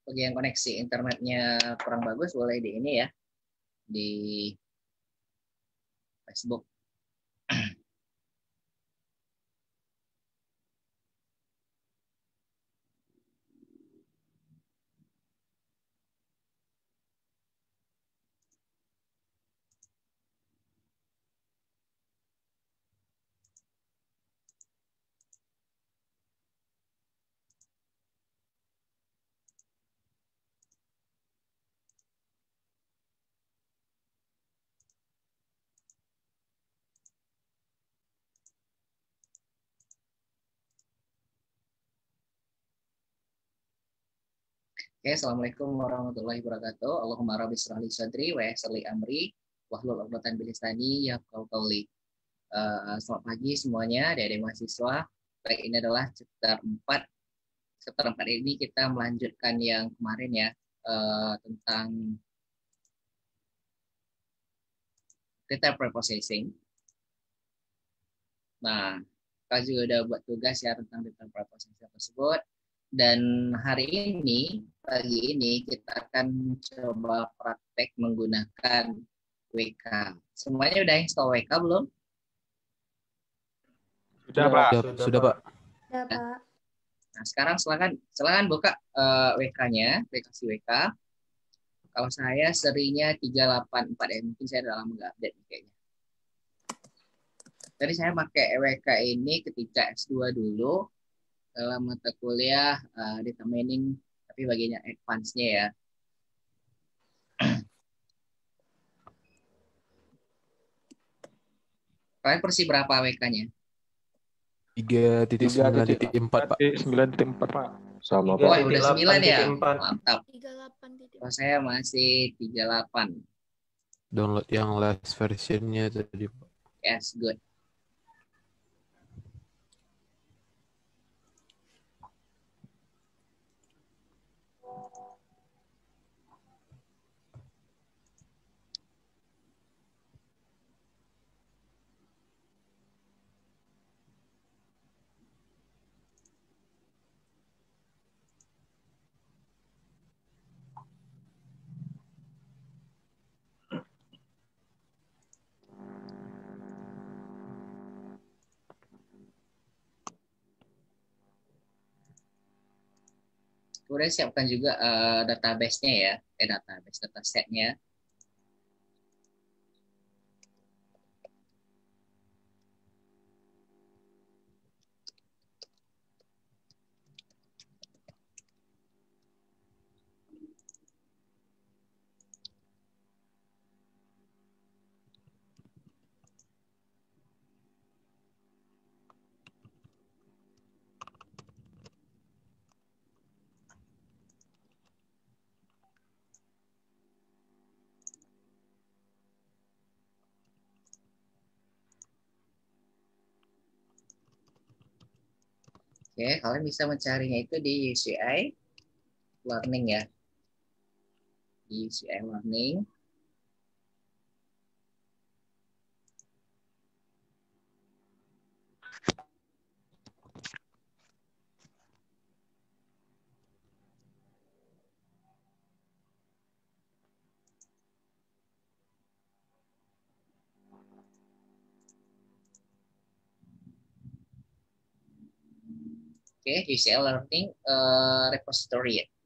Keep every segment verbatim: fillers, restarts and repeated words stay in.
bagi yang koneksi internetnya kurang bagus boleh di ini ya, di Facebook. Oke, assalamualaikum warahmatullahi wabarakatuh. Allahumma rabbi shrah li sadri wa yassir li amri wahlul 'uqdatam min lisani yafqahu qawli. Uh, selamat pagi semuanya, adik-adik mahasiswa. Baik, ini adalah chapter empat. Chapter empat ini kita melanjutkan yang kemarin ya, uh, tentang data preprocessing. Nah, kita juga udah buat tugas ya tentang data preprocessing tersebut. Dan hari ini, pagi ini kita akan coba praktek menggunakan W K. Semuanya udah install W K belum? Sudah, Pak. Sudah, sudah Pak. Ya, Pak. Nah, sekarang silakan silakan buka uh, W K-nya, aplikasi W K. Kalau saya serinya tiga delapan empat ya, mungkin saya dalam nggak update kayaknya. Tadi saya pakai W K ini ketika S dua dulu dalam mata kuliah uh, data mining, tapi bagian advance-nya ya. Kalian versi berapa W K-nya? tiga titik sembilan titik empat Pak. sembilan titik empat Pak. Sama Oh, Pak. udah sembilan ya? Mantap. tiga puluh delapan titik. Kalau saya masih tiga puluh delapan. Download yang last versionnya tadi Pak. Yes, good. Kemudian siapkan juga uh, database-nya ya, eh database, dataset-nya. Oke, kalian bisa mencarinya itu di U C I Learning ya. Di U C I Learning. Oke, U C L Learning uh, repository ya.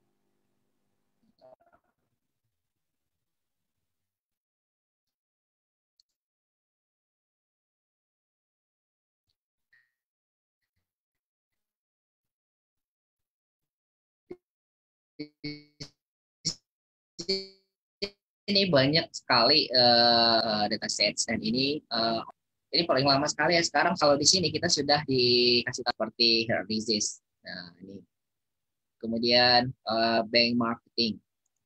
Ini banyak sekali uh, datasets dan ini uh, ini paling lama sekali ya. Sekarang kalau di sini kita sudah dikasih tahu seperti heart disease. Nah, ini. Kemudian uh, bank marketing.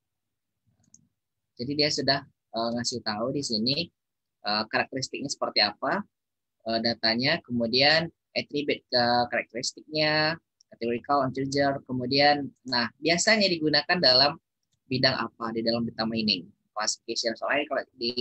Jadi dia sudah uh, ngasih tahu di sini uh, karakteristiknya seperti apa, uh, datanya, kemudian attribute ke karakteristiknya, categorical integer, kemudian nah biasanya digunakan dalam bidang apa di dalam data mining. Classification soalnya kalau di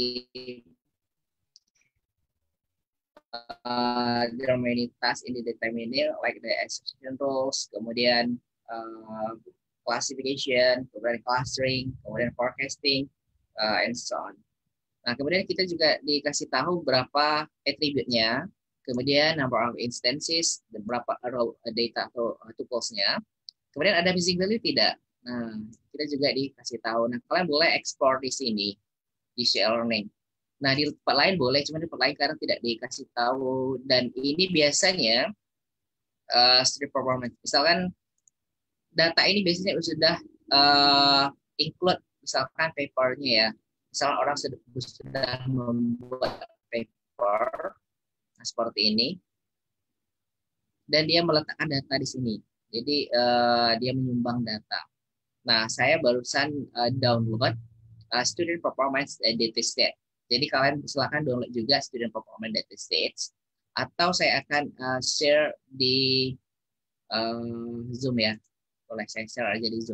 uh, there are many tasks in the data mining like the exception rules, kemudian uh, classification, kemudian clustering, kemudian forecasting, uh, and so on. Nah, kemudian kita juga dikasih tahu berapa attribute-nya, kemudian number of instances, dan berapa raw data atau tuples-nya. Kemudian ada missing value tidak? Nah, kita juga dikasih tahu. Nah, kalian boleh explore di sini, di share learning. Nah, di tempat lain boleh, cuma di tempat lain karena tidak dikasih tahu. Dan ini biasanya uh, student performance. Misalkan data ini biasanya sudah uh, include misalkan papernya ya. Misalkan orang sudah, sudah membuat paper nah, seperti ini, dan dia meletakkan data di sini. Jadi uh, dia menyumbang data. Nah, saya barusan uh, download uh, student performance data set. Jadi kalian silakan download juga student performance data sets, atau saya akan uh, share di uh, Zoom ya. Boleh saya share aja di Zoom.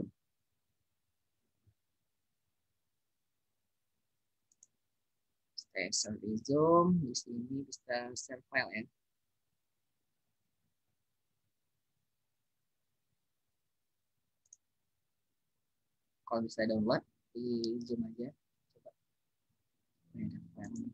Saya share di Zoom. Di sini bisa share file ya. Kalau bisa download di Zoom aja. Coba. Ini ada file.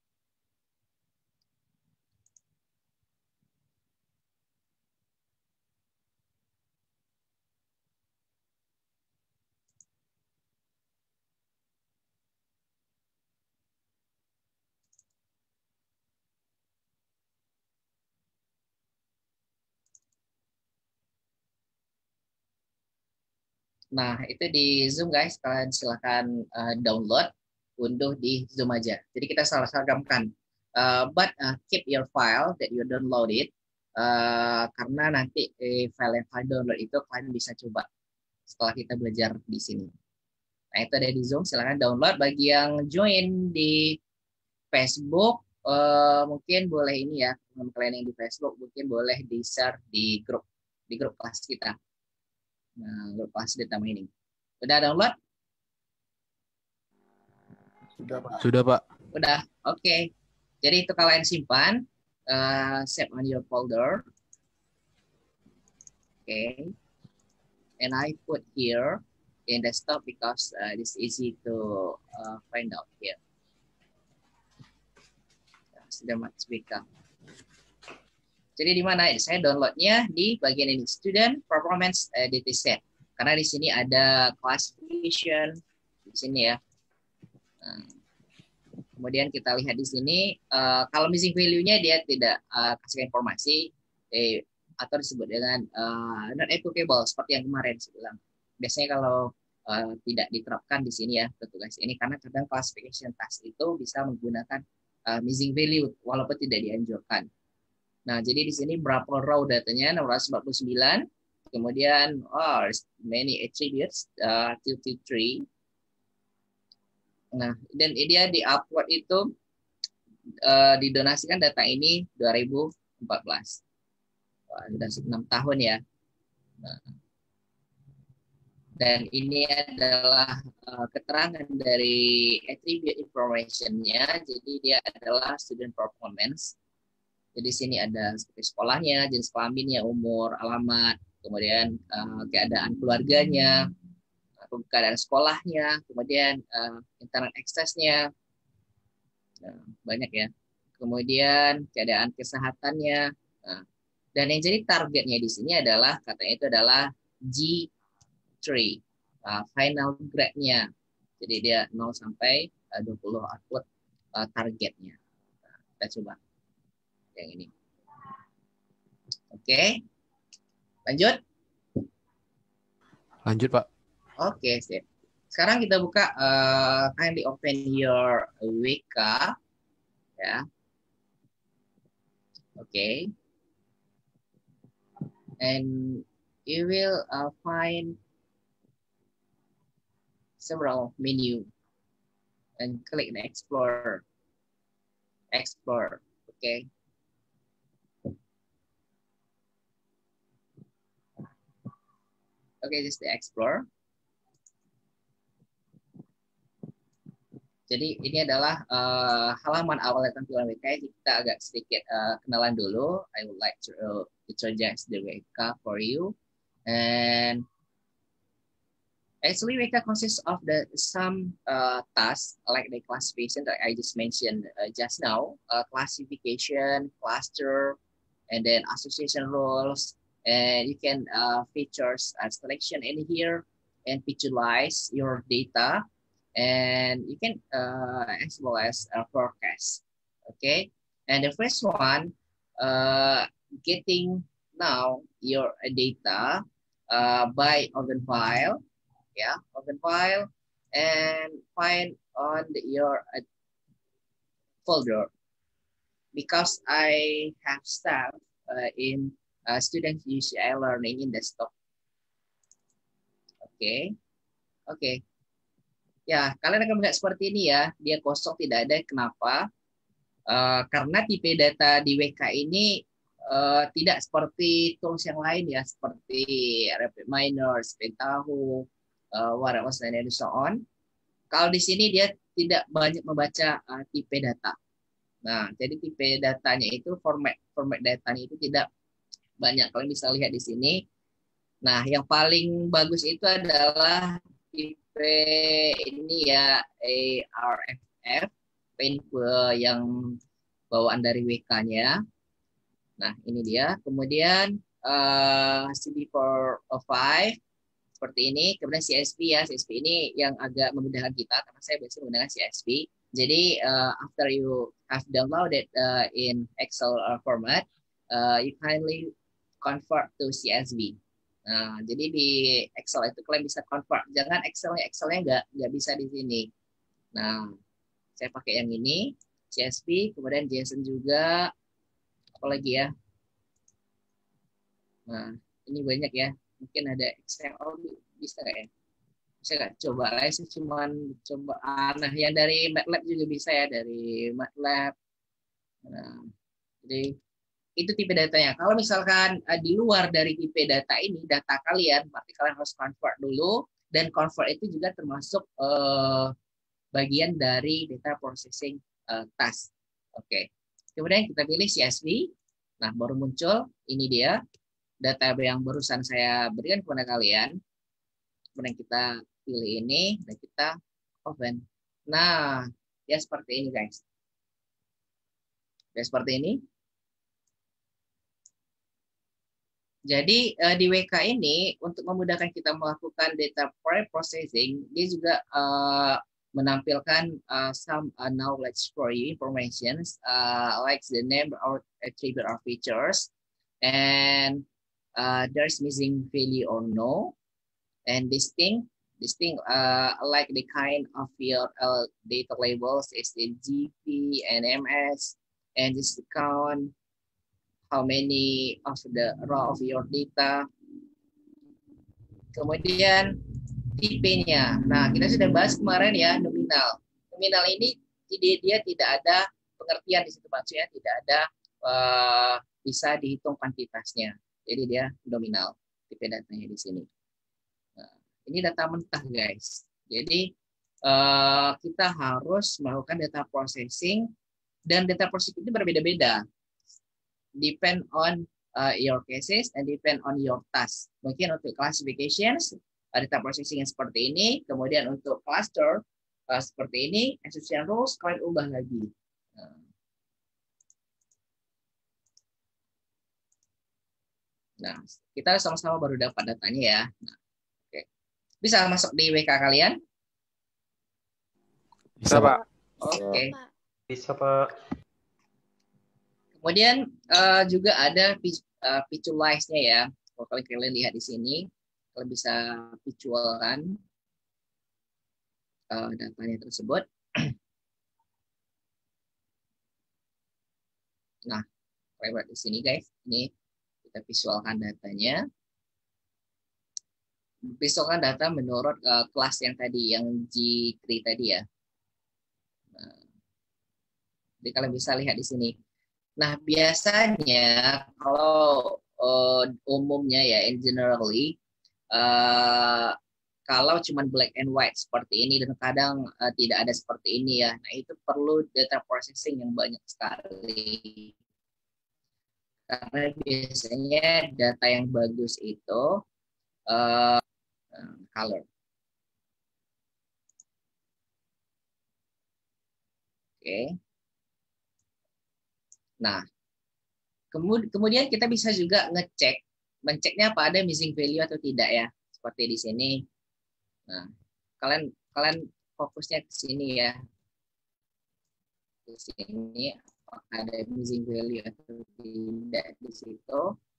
Nah, itu di Zoom guys, kalian silakan uh, download, unduh di Zoom aja. Jadi kita salah seragamkan. Uh, but uh, keep your file that you download it, uh, karena nanti eh, file yang kalian download itu kalian bisa coba setelah kita belajar di sini. Nah, itu ada di Zoom, silakan download. Bagi yang join di Facebook, uh, mungkin boleh ini ya, teman kalian yang di Facebook mungkin boleh di-share di grup, di grup kelas kita. Nah, lepas data mining. Udah download? Sudah, Pak. Sudah, Pak. Udah, oke. Okay. Jadi itu kalian simpan, uh, save on your folder. Oke. Okay. And I put here in desktop because uh, it's easy to uh, find out here. Sudah much bigger. Jadi di mana? Saya downloadnya di bagian ini, Student Performance uh, Dataset. Karena di sini ada classification di sini ya. Nah, kemudian kita lihat di sini, uh, kalau missing value-nya dia tidak uh, kasih informasi eh, atau disebut dengan uh, not applicable seperti yang kemarin saya bilang. Biasanya kalau uh, tidak diterapkan di sini ya petugas ini, karena kadang classification task itu bisa menggunakan uh, missing value walaupun tidak dianjurkan. Nah, jadi di sini berapa row datanya? enam ratus empat puluh sembilan. Kemudian, oh, many attributes, uh, two to three. Nah, dan dia di-upload itu, uh, didonasikan data ini dua ribu empat belas. Wah, sudah enam tahun ya. Nah, dan ini adalah uh, keterangan dari attribute information-nya. Jadi dia adalah student performance. Jadi sini ada seperti sekolahnya, jenis kelaminnya, umur, alamat, kemudian uh, keadaan keluarganya, keadaan sekolahnya, kemudian uh, internet aksesnya, nah, banyak ya. Kemudian keadaan kesehatannya. Nah, dan yang jadi targetnya di sini adalah katanya itu adalah G tiga, uh, final grade-nya. Jadi dia nol sampai uh, dua puluh output uh, targetnya. Nah, kita coba yang ini. Oke. Lanjut? Lanjut, Pak. Oke, sip. Sekarang kita buka uh, kindly open your W K ya. Oke. And you will uh, find several menu and click the explore. Explore. Oke. Okay. Oke, okay, just the explore. Jadi ini adalah uh, halaman awal tampilan W K. Kita agak sedikit uh, kenalan dulu. I would like to uh, introduce the W K for you. And Actually, W K consists of the some uh, tasks like the classification that I just mentioned uh, just now, uh, classification, cluster, and then association roles, and you can uh, features a selection in here and visualize your data, and you can uh, as well as a forecast. Okay, and the first one, uh, getting now your data uh, by organ file. Yeah, open file and find on the, your uh, folder, because I have staff uh, in uh, students U C I learning in desktop. Oke, okay. Oke, okay. Ya kalian akan melihat seperti ini ya, dia kosong tidak ada. Kenapa? Uh, karena tipe data di W K ini uh, tidak seperti tools yang lain ya, seperti RapidMiner, Pentaho, uh, what else and so on. Kalau di sini dia tidak banyak membaca uh, tipe data. Nah, jadi tipe datanya itu format format datanya itu tidak banyak. Kalian bisa lihat di sini. Nah, yang paling bagus itu adalah tipe ini ya, A R F F, painful yang bawaan dari W K-nya. Nah, ini dia. Kemudian uh, C D four oh five seperti ini. Kemudian C S V ya, C S V ini yang agak memudahkan kita karena saya biasa menggunakan C S V. Jadi uh, after you have downloaded uh, in Excel uh, format, uh, you kindly convert to C S V. Nah, jadi di Excel itu kalian bisa convert. Jangan Excelnya Excelnya nggak nggak bisa di sini. Nah, saya pakai yang ini C S V, kemudian JSON juga. Apalagi ya? Nah, ini banyak ya. Mungkin ada Excel, oh, bisa nggak ya? Bisa nggak? Coba lah, saya cuman coba. Nah, yang dari MATLAB juga bisa ya, dari MATLAB. Nah, jadi itu tipe datanya. Kalau misalkan uh, di luar dari tipe data ini, data kalian, berarti kalian harus convert dulu, dan convert itu juga termasuk uh, bagian dari data processing uh, task. Oke. Okay. Kemudian kita pilih C S V. Nah, baru muncul. Ini dia data yang barusan saya berikan kepada kalian. Kemudian kita pilih ini dan kita open. Nah, ya seperti ini guys. Ya seperti ini. Jadi uh, di W K ini untuk memudahkan kita melakukan data pre-processing, dia juga uh, menampilkan uh, some uh, knowledge for you, information uh, like the name or attribute or features, and uh, there's missing value or no, and this thing, this thing uh, like the kind of your uh, data labels is the G P and M S, and this count how many of the raw of your data. Kemudian tipenya. Nah, kita sudah bahas kemarin ya, nominal. Nominal ini dia, dia tidak ada pengertian di situ, maksudnya tidak ada uh, bisa dihitung kuantitasnya. Jadi dia nominal tipe datanya di sini. Nah, ini data mentah guys. Jadi uh, kita harus melakukan data processing, dan data processing itu berbeda-beda. Depend on uh, your cases and depend on your task. Mungkin untuk classifications, uh, data processing yang seperti ini. Kemudian untuk cluster uh, seperti ini, association rules kalian ubah lagi. Nah, kita sama-sama baru dapat datanya ya. Nah, oke. Bisa masuk di W K kalian? Bisa, Pak. Oke. Bisa, Pak. Kemudian uh, juga ada uh, visualize-nya ya. Kalau kalian lihat di sini, kalian bisa visualkan uh, datanya tersebut. Nah, lewat di sini guys, ini kita visualkan datanya. Visualkan data menurut uh, kelas yang tadi, yang G tiga tadi ya. Nah, jadi kalian bisa lihat di sini. Nah, biasanya kalau uh, umumnya ya, in generally, uh, kalau cuma black and white seperti ini, dan kadang uh, tidak ada seperti ini ya, nah itu perlu data processing yang banyak sekali. Karena biasanya data yang bagus itu uh, color. Oke. Nah, kemudian kita bisa juga ngecek, menceknya apa ada missing value atau tidak ya, seperti di sini. Nah, kalian kalian fokusnya ke sini ya. Di sini ada missing value atau tidak di situ.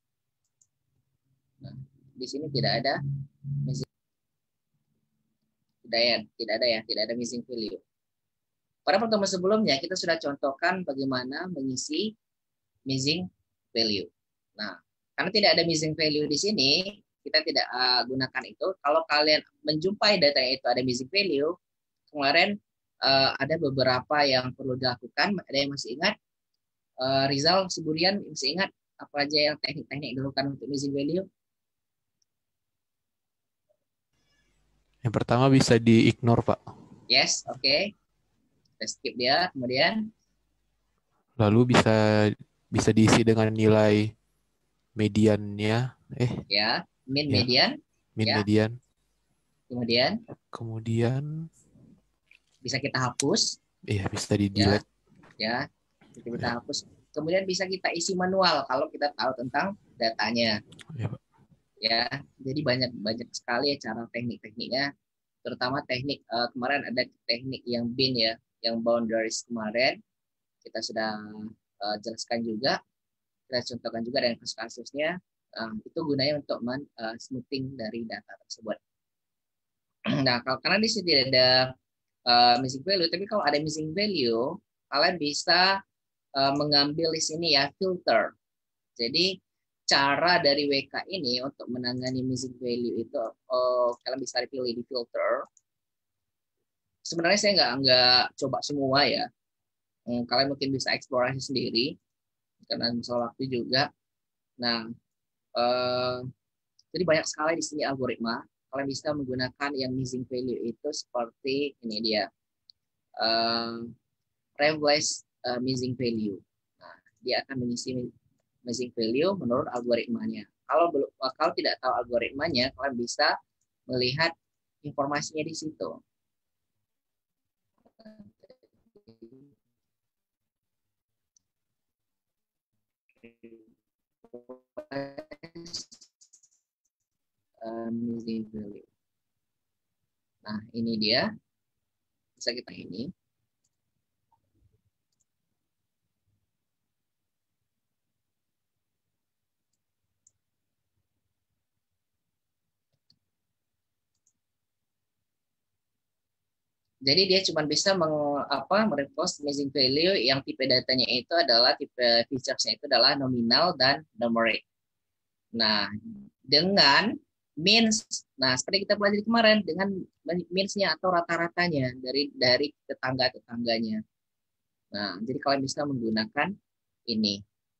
Nah, di sini tidak ada missing, tidak ya, tidak ada ya, tidak ada missing value. Pada pertemuan sebelumnya kita sudah contohkan bagaimana mengisi missing value. Nah, karena tidak ada missing value di sini, kita tidak uh, gunakan itu. Kalau kalian menjumpai data itu ada missing value, kemarin uh, ada beberapa yang perlu dilakukan. Ada yang masih ingat? Uh, Rizal, Siburian, masih ingat apa aja yang teknik-teknik dilakukan untuk missing value? Yang pertama bisa di-ignore, Pak. Yes, oke. Okay. Kita skip dia. Kemudian? Lalu bisa bisa diisi dengan nilai mediannya. Eh. Ya, min ya. median. Min ya. median. Kemudian? Kemudian bisa kita hapus. Iya, bisa di-delete. Ya, ya. Bisa kita ya. hapus. Kemudian bisa kita isi manual kalau kita tahu tentang datanya. Ya, Pak. Ya, jadi banyak banyak sekali ya cara teknik-tekniknya, terutama teknik uh, kemarin ada teknik yang bin ya, yang boundaries kemarin kita sudah uh, jelaskan juga, kita contohkan juga dengan kasus-kasusnya. Uh, itu gunanya untuk men, uh, smoothing dari data tersebut. Nah, kalau karena di sini tidak ada uh, missing value, tapi kalau ada missing value, kalian bisa uh, mengambil di sini ya filter. Jadi cara dari W K ini untuk menangani missing value itu, oh, kalian bisa pilih di filter. Sebenarnya saya nggak nggak coba semua ya. Hmm, kalian mungkin bisa eksplorasi sendiri karena masalah waktu juga. Nah, eh, jadi banyak sekali di sini algoritma. Kalian bisa menggunakan yang missing value itu seperti ini dia, eh, replace uh, missing value. Nah, dia akan mengisi missing value menurut algoritmanya. Kalau belum, kalau tidak tahu algoritmanya, kalian bisa melihat informasinya di situ. Missing value. Nah, ini dia. Bisa kita ini. Jadi dia cuma bisa meng, apa, merepost missing value yang tipe datanya itu adalah tipe featuresnya itu adalah nominal dan numeric. Nah, dengan means, nah seperti kita pelajari kemarin dengan means-nya atau rata-ratanya dari dari tetangga-tetangganya. Nah, jadi kalian bisa menggunakan ini.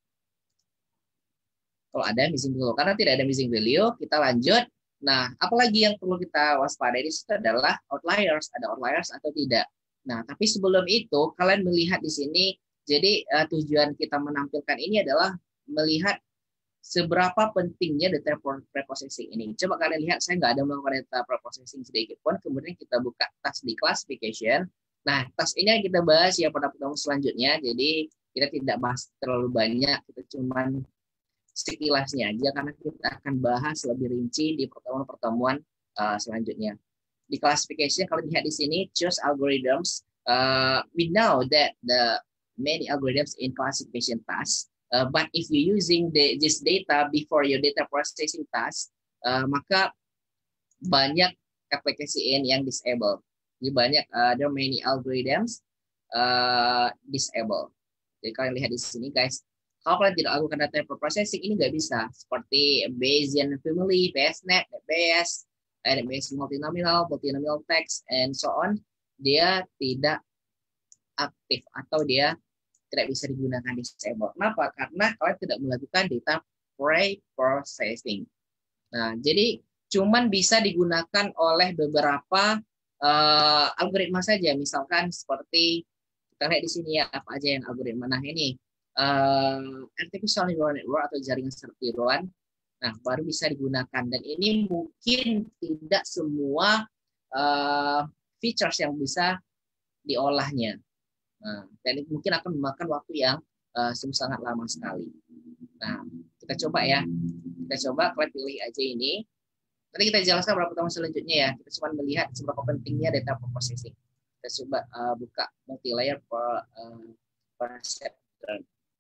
Kalau ada missing value, karena tidak ada missing value, kita lanjut. Nah, apalagi yang perlu kita waspadai di situ adalah outliers, ada outliers atau tidak. Nah, tapi sebelum itu kalian melihat di sini, jadi uh, tujuan kita menampilkan ini adalah melihat seberapa pentingnya data preprocessing ini. Coba kalian lihat, saya nggak ada melakukan data preprocessing sedikit pun. Kemudian kita buka task di classification. Nah, task ini yang kita bahas ya pada pertemuan selanjutnya. Jadi kita tidak bahas terlalu banyak, kita cuman sekilasnya aja karena kita akan bahas lebih rinci di pertemuan-pertemuan uh, selanjutnya. Di classification kalau lihat di sini choose algorithms. Uh, we know that the many algorithms in classification task, uh, but if you using the, this data before your data processing task, uh, maka banyak aplikasi in yang disable. Jadi banyak uh, there are many algorithms uh, disable. Jadi kalian lihat di sini guys. Kalau kalian tidak lakukan data preprocessing ini nggak bisa, seperti Bayesian family, BayesNet, D B S, D B S multinomial, multinomial text, and so on, dia tidak aktif atau dia tidak bisa digunakan di disable. Kenapa? Karena kalian tidak melakukan data preprocessing. Nah, jadi cuman bisa digunakan oleh beberapa uh, algoritma saja, misalkan seperti kita lihat di sini ya apa aja yang algoritma. Nah ini. Uh, artificial neural network atau jaringan serba tiruan, nah baru bisa digunakan, dan ini mungkin tidak semua uh, features yang bisa diolahnya. Nah, dan itu mungkin akan memakan waktu yang uh, sangat lama sekali. Nah, kita coba ya. Kita coba kalian pilih aja ini. Nanti kita jelaskan beberapa pertemuan selanjutnya ya. Kita cuma melihat seberapa pentingnya data processing. Kita coba uh, buka multi-layer per, uh, perceptron.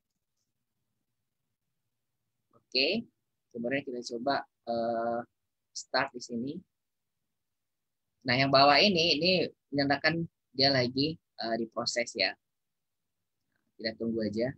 Oke, kemudian kita coba uh, start di sini. Nah, yang bawah ini ini menyatakan dia lagi uh, diproses ya. Kita tunggu aja.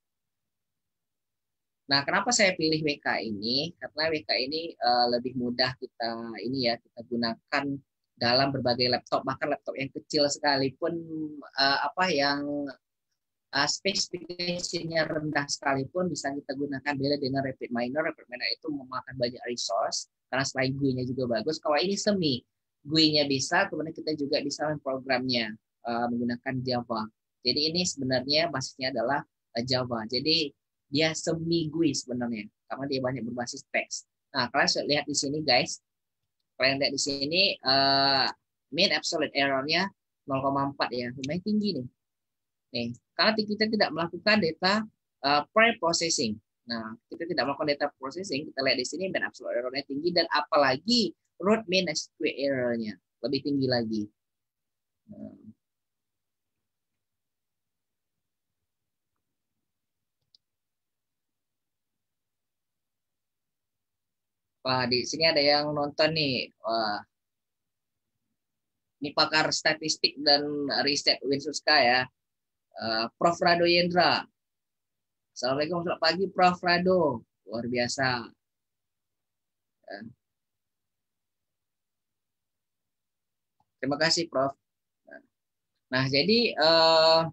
Nah, kenapa saya pilih W K ini? Karena W K ini uh, lebih mudah kita ini ya kita gunakan dalam berbagai laptop, bahkan laptop yang kecil sekalipun uh, apa yang uh, spesifikasinya rendah sekalipun bisa kita gunakan. Beda dengan RapidMiner. RapidMiner itu memakan banyak resource karena selain G U I-nya juga bagus. Kalau ini semi, G U I-nya bisa, kemudian kita juga bisa memprogramnya uh, menggunakan Java. Jadi ini sebenarnya basisnya adalah uh, Java. Jadi dia semi G U I sebenarnya karena dia banyak berbasis teks. Nah, kalian lihat di sini guys. Kalian lihat di sini uh, mean absolute error-nya nol koma empat ya, lumayan tinggi nih. Nih, karena kita tidak melakukan data uh, pre-processing. Nah, kita tidak melakukan data processing, kita lihat di sini mean absolute error-nya tinggi dan apalagi root mean S Q error-nya lebih tinggi lagi. Nah, wah, di sini ada yang nonton nih. Wah, ini pakar statistik dan riset Winsuska ya. Uh, Prof Rado Yendra. Assalamualaikum, selamat pagi Prof Rado. Luar biasa. Uh, terima kasih Prof. Nah, jadi uh,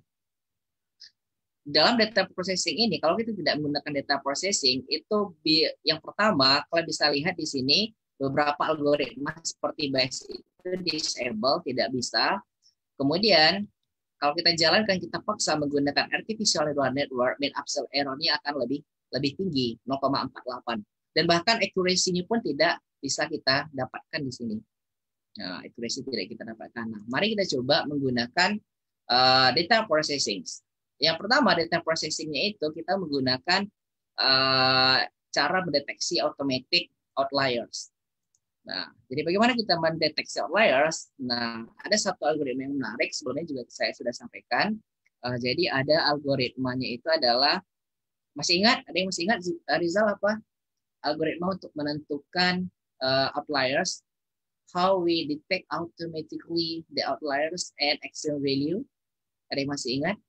dalam data processing ini, kalau kita tidak menggunakan data processing, itu yang pertama, kalian bisa lihat di sini beberapa algoritma seperti bash itu disable, tidak bisa. Kemudian, kalau kita jalankan, kita paksa menggunakan artificial neural network, mean absolute error-nya akan lebih lebih tinggi, nol koma empat delapan. Dan bahkan accuracy-nya pun tidak bisa kita dapatkan di sini. Nah, accuracy tidak kita dapatkan. Nah, mari kita coba menggunakan uh, data processing. Yang pertama, data processing-nya itu kita menggunakan uh, cara mendeteksi automatic outliers. Nah, jadi bagaimana kita mendeteksi outliers? Nah, ada satu algoritma yang menarik, sebelumnya juga saya sudah sampaikan. Uh, jadi ada algoritmanya itu adalah, masih ingat? Ada yang masih ingat Rizal apa? Algoritma untuk menentukan uh, outliers. How we detect automatically the outliers and extreme value. Ada yang masih ingat?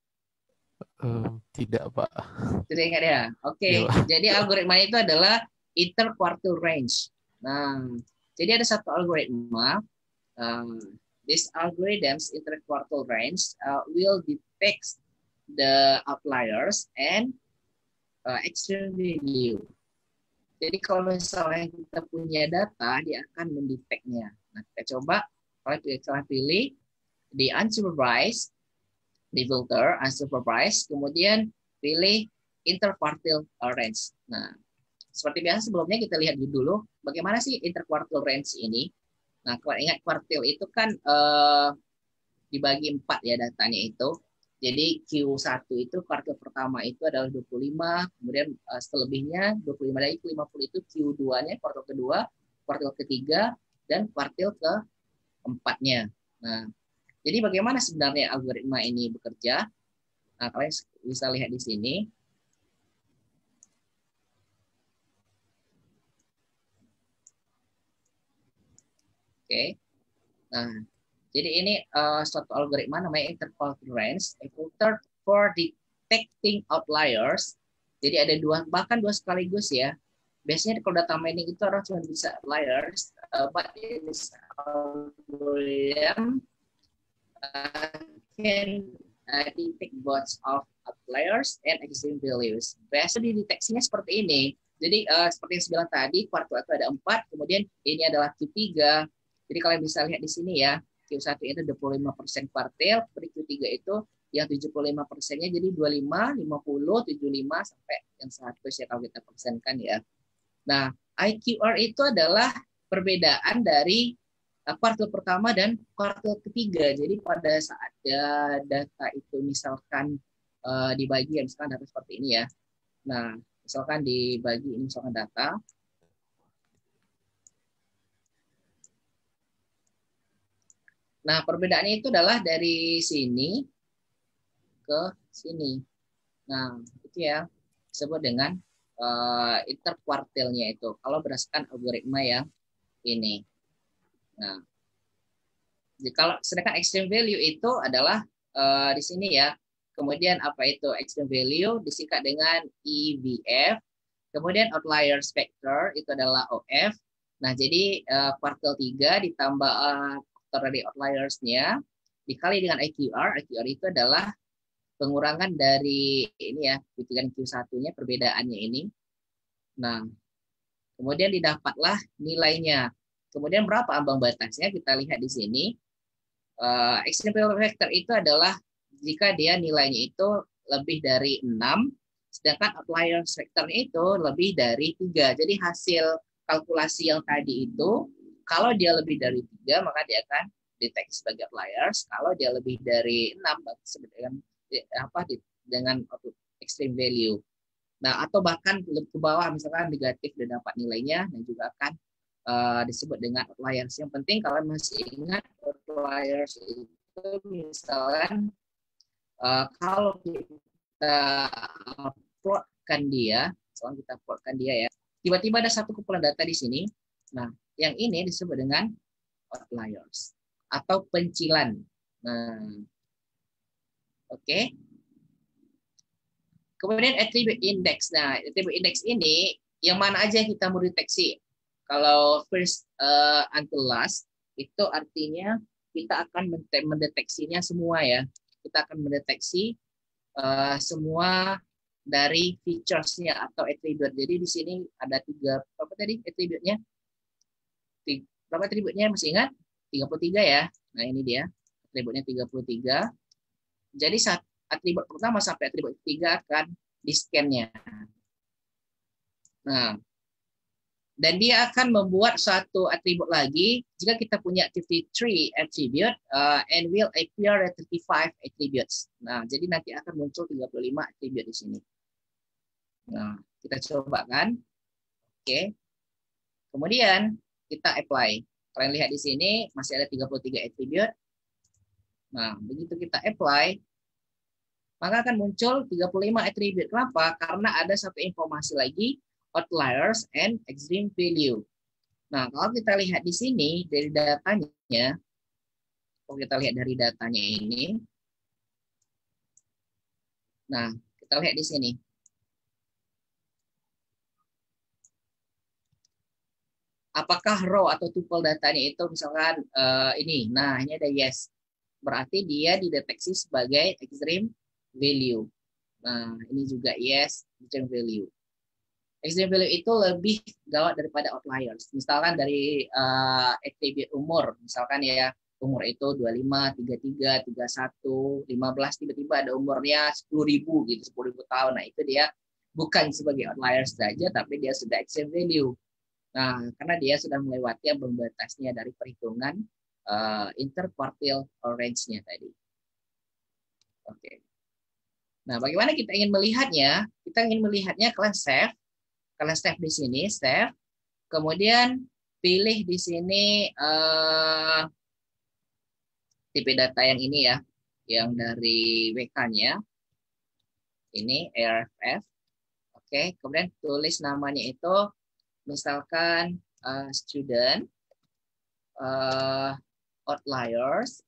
Um, tidak, Pak. Tidak ingat ya? Oke, okay. Jadi algoritma itu adalah interquartile range. Nah, jadi ada satu algoritma. Uh, this algorithms interquartile range uh, will detect the outliers and uh, extreme value. Jadi kalau misalnya kita punya data, dia akan mendeteknya. Nah, kita coba, kalau kita pilih di unsupervised, di filter, unsupervised, kemudian pilih interquartile range. Nah, seperti biasa sebelumnya kita lihat dulu, bagaimana sih interquartile range ini. Nah, kalau ingat quartile itu kan eh, dibagi empat ya datanya itu. Jadi Q satu itu kuartil pertama itu adalah dua puluh lima, kemudian uh, selebihnya dua puluh lima lagi ke lima puluh itu Q dua-nya kuartil kedua, kuartil ketiga, dan kuartil keempatnya. Nah, jadi bagaimana sebenarnya algoritma ini bekerja? Nah, kalian bisa lihat di sini. Oke. Nah, jadi ini uh, suatu algoritma namanya interquartile range, a filter for detecting outliers. Jadi ada dua, bahkan dua sekaligus ya. Biasanya kalau data mining itu orang cuma bisa outliers, uh, but this algorithm uh, can uh, detect both of outliers and extreme values. Biasanya dideteksinya seperti ini. Jadi uh, seperti yang saya bilang tadi, kuartil itu ada empat, kemudian ini adalah Q tiga. Jadi kalian bisa lihat di sini ya. Q satu itu dua puluh lima persen kuartil, Q tiga itu yang tujuh puluh lima persennya jadi dua puluh lima, lima puluh, tujuh puluh lima sampai yang seratus ya kalau kita persenkan ya. Nah, I Q R itu adalah perbedaan dari uh, kuartil pertama dan kuartil ketiga. Jadi pada saat uh, data itu misalkan uh, dibagi, ya, misalkan data seperti ini ya. Nah, misalkan dibagi ini misalkan data. Nah, perbedaannya itu adalah dari sini ke sini. Nah, itu ya disebut dengan uh, interkuartilnya itu. Kalau berdasarkan algoritma yang ini. Nah, kalau sedangkan extreme value itu adalah uh, di sini ya. Kemudian apa itu extreme value disingkat dengan E V F. Kemudian outlier factor itu adalah O F. Nah, jadi uh, kuartil tiga ditambah uh, faktor dari outliersnya dikali dengan I Q R. I Q R itu adalah pengurangan dari ini ya, butiran Q satu-nya perbedaannya ini. Nah, kemudian didapatlah nilainya. Kemudian berapa ambang batasnya? Kita lihat di sini. Uh, extreme value factor itu adalah jika dia nilainya itu lebih dari enam, sedangkan outlier factornya itu lebih dari tiga. Jadi hasil kalkulasi yang tadi itu, kalau dia lebih dari tiga, maka dia akan deteksi sebagai outliers. Kalau dia lebih dari enam, dengan apa dengan extreme value. Nah, atau bahkan ke bawah misalkan negatif sudah dapat nilainya dan juga akan uh, disebut dengan outliers. Yang penting kalian masih ingat outliers itu misalkan uh, kalau kita plotkan dia, misalkan kita plotkan dia ya, tiba-tiba ada satu kumpulan data di sini. Nah, yang ini disebut dengan outliers atau pencilan. Nah, oke. Okay. Kemudian attribute index. Nah, attribute index ini yang mana aja yang kita mau deteksi. Kalau first uh, until last itu artinya kita akan mendeteksinya semua ya. Kita akan mendeteksi uh, semua dari features-nya atau attribute. Jadi di sini ada tiga apa tadi attribute-nya? Berapa attribute-nya masih ingat? tiga puluh tiga ya. Nah, ini dia. Attribute-nya tiga puluh tiga. Jadi saat atribut pertama sampai atribut ketiga akan di scan-nya. Nah, dan dia akan membuat satu atribut lagi jika kita punya thirty-three attribute uh, and will appear at thirty-five attributes. Nah, jadi nanti akan muncul tiga puluh lima attribute di sini. Nah, kita coba kan. Oke. Kemudian kita apply. Kalian lihat di sini masih ada tiga puluh tiga attribute. Nah, begitu kita apply, maka akan muncul tiga puluh lima attribute. Kenapa? Karena ada satu informasi lagi, outliers and extreme value. Nah, kalau kita lihat di sini dari datanya, kalau kita lihat dari datanya ini, nah kita lihat di sini. Apakah row atau tuple datanya itu misalkan uh, ini, nah ini ada yes, berarti dia dideteksi sebagai extreme value. Nah ini juga yes, extreme value. Extreme value itu lebih gawat daripada outliers. Misalkan dari uh, attribute umur, misalkan ya umur itu dua puluh lima, tiga puluh tiga, tiga puluh satu, lima belas, tiba-tiba ada umurnya sepuluh ribu gitu, sepuluh ribu tahun. Nah itu dia bukan sebagai outliers saja, tapi dia sudah extreme value. Nah, karena dia sudah melewati ambang batasnya dari perhitungan uh, interquartile range-nya tadi. Oke. Okay. Nah, bagaimana kita ingin melihatnya? Kita ingin melihatnya, kalian save. Kalian save di sini, save. Kemudian pilih di sini uh, tipe data yang ini ya, yang dari W K-nya. Ini A R F F. Oke, okay. Kemudian tulis namanya itu misalkan uh, student uh, outliers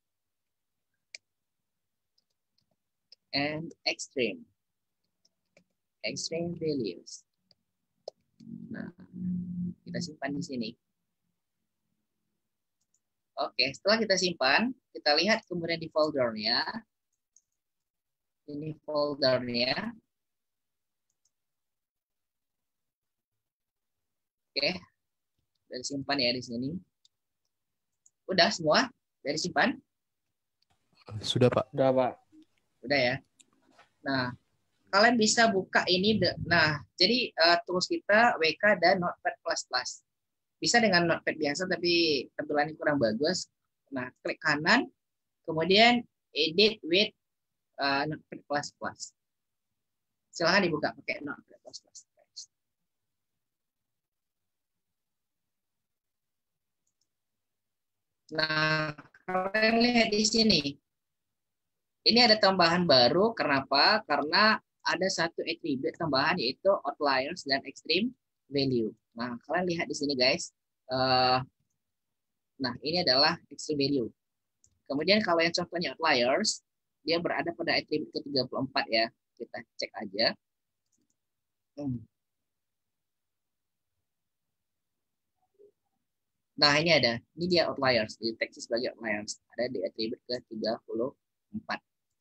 and extreme extreme values. Nah, kita simpan di sini. Oke, setelah kita simpan, kita lihat kemudian di foldernya. Ini foldernya. Oke, dari simpan ya di sini. Udah semua dari simpan? Sudah Pak. Udah Pak. Udah ya. Nah, kalian bisa buka ini. Nah, jadi uh, tools kita W K dan Notepad plus plus. Bisa dengan notepad biasa, tapi tampilannya kurang bagus. Nah, klik kanan, kemudian edit with uh, notepad plus plus. Silahkan dibuka pakai notepad plus plus. Nah, kalian lihat di sini. Ini ada tambahan baru. Kenapa? Karena ada satu attribute tambahan, yaitu outliers dan extreme value. Nah, kalian lihat di sini, guys. Uh, nah, ini adalah extreme value. Kemudian kalau yang contohnya outliers, dia berada pada attribute ke tiga puluh empat ya. Kita cek aja. Hmm. Nah, ini ada. Ini dia outliers. Dideteksi sebagai outliers. Ada di attribute ke tiga puluh empat.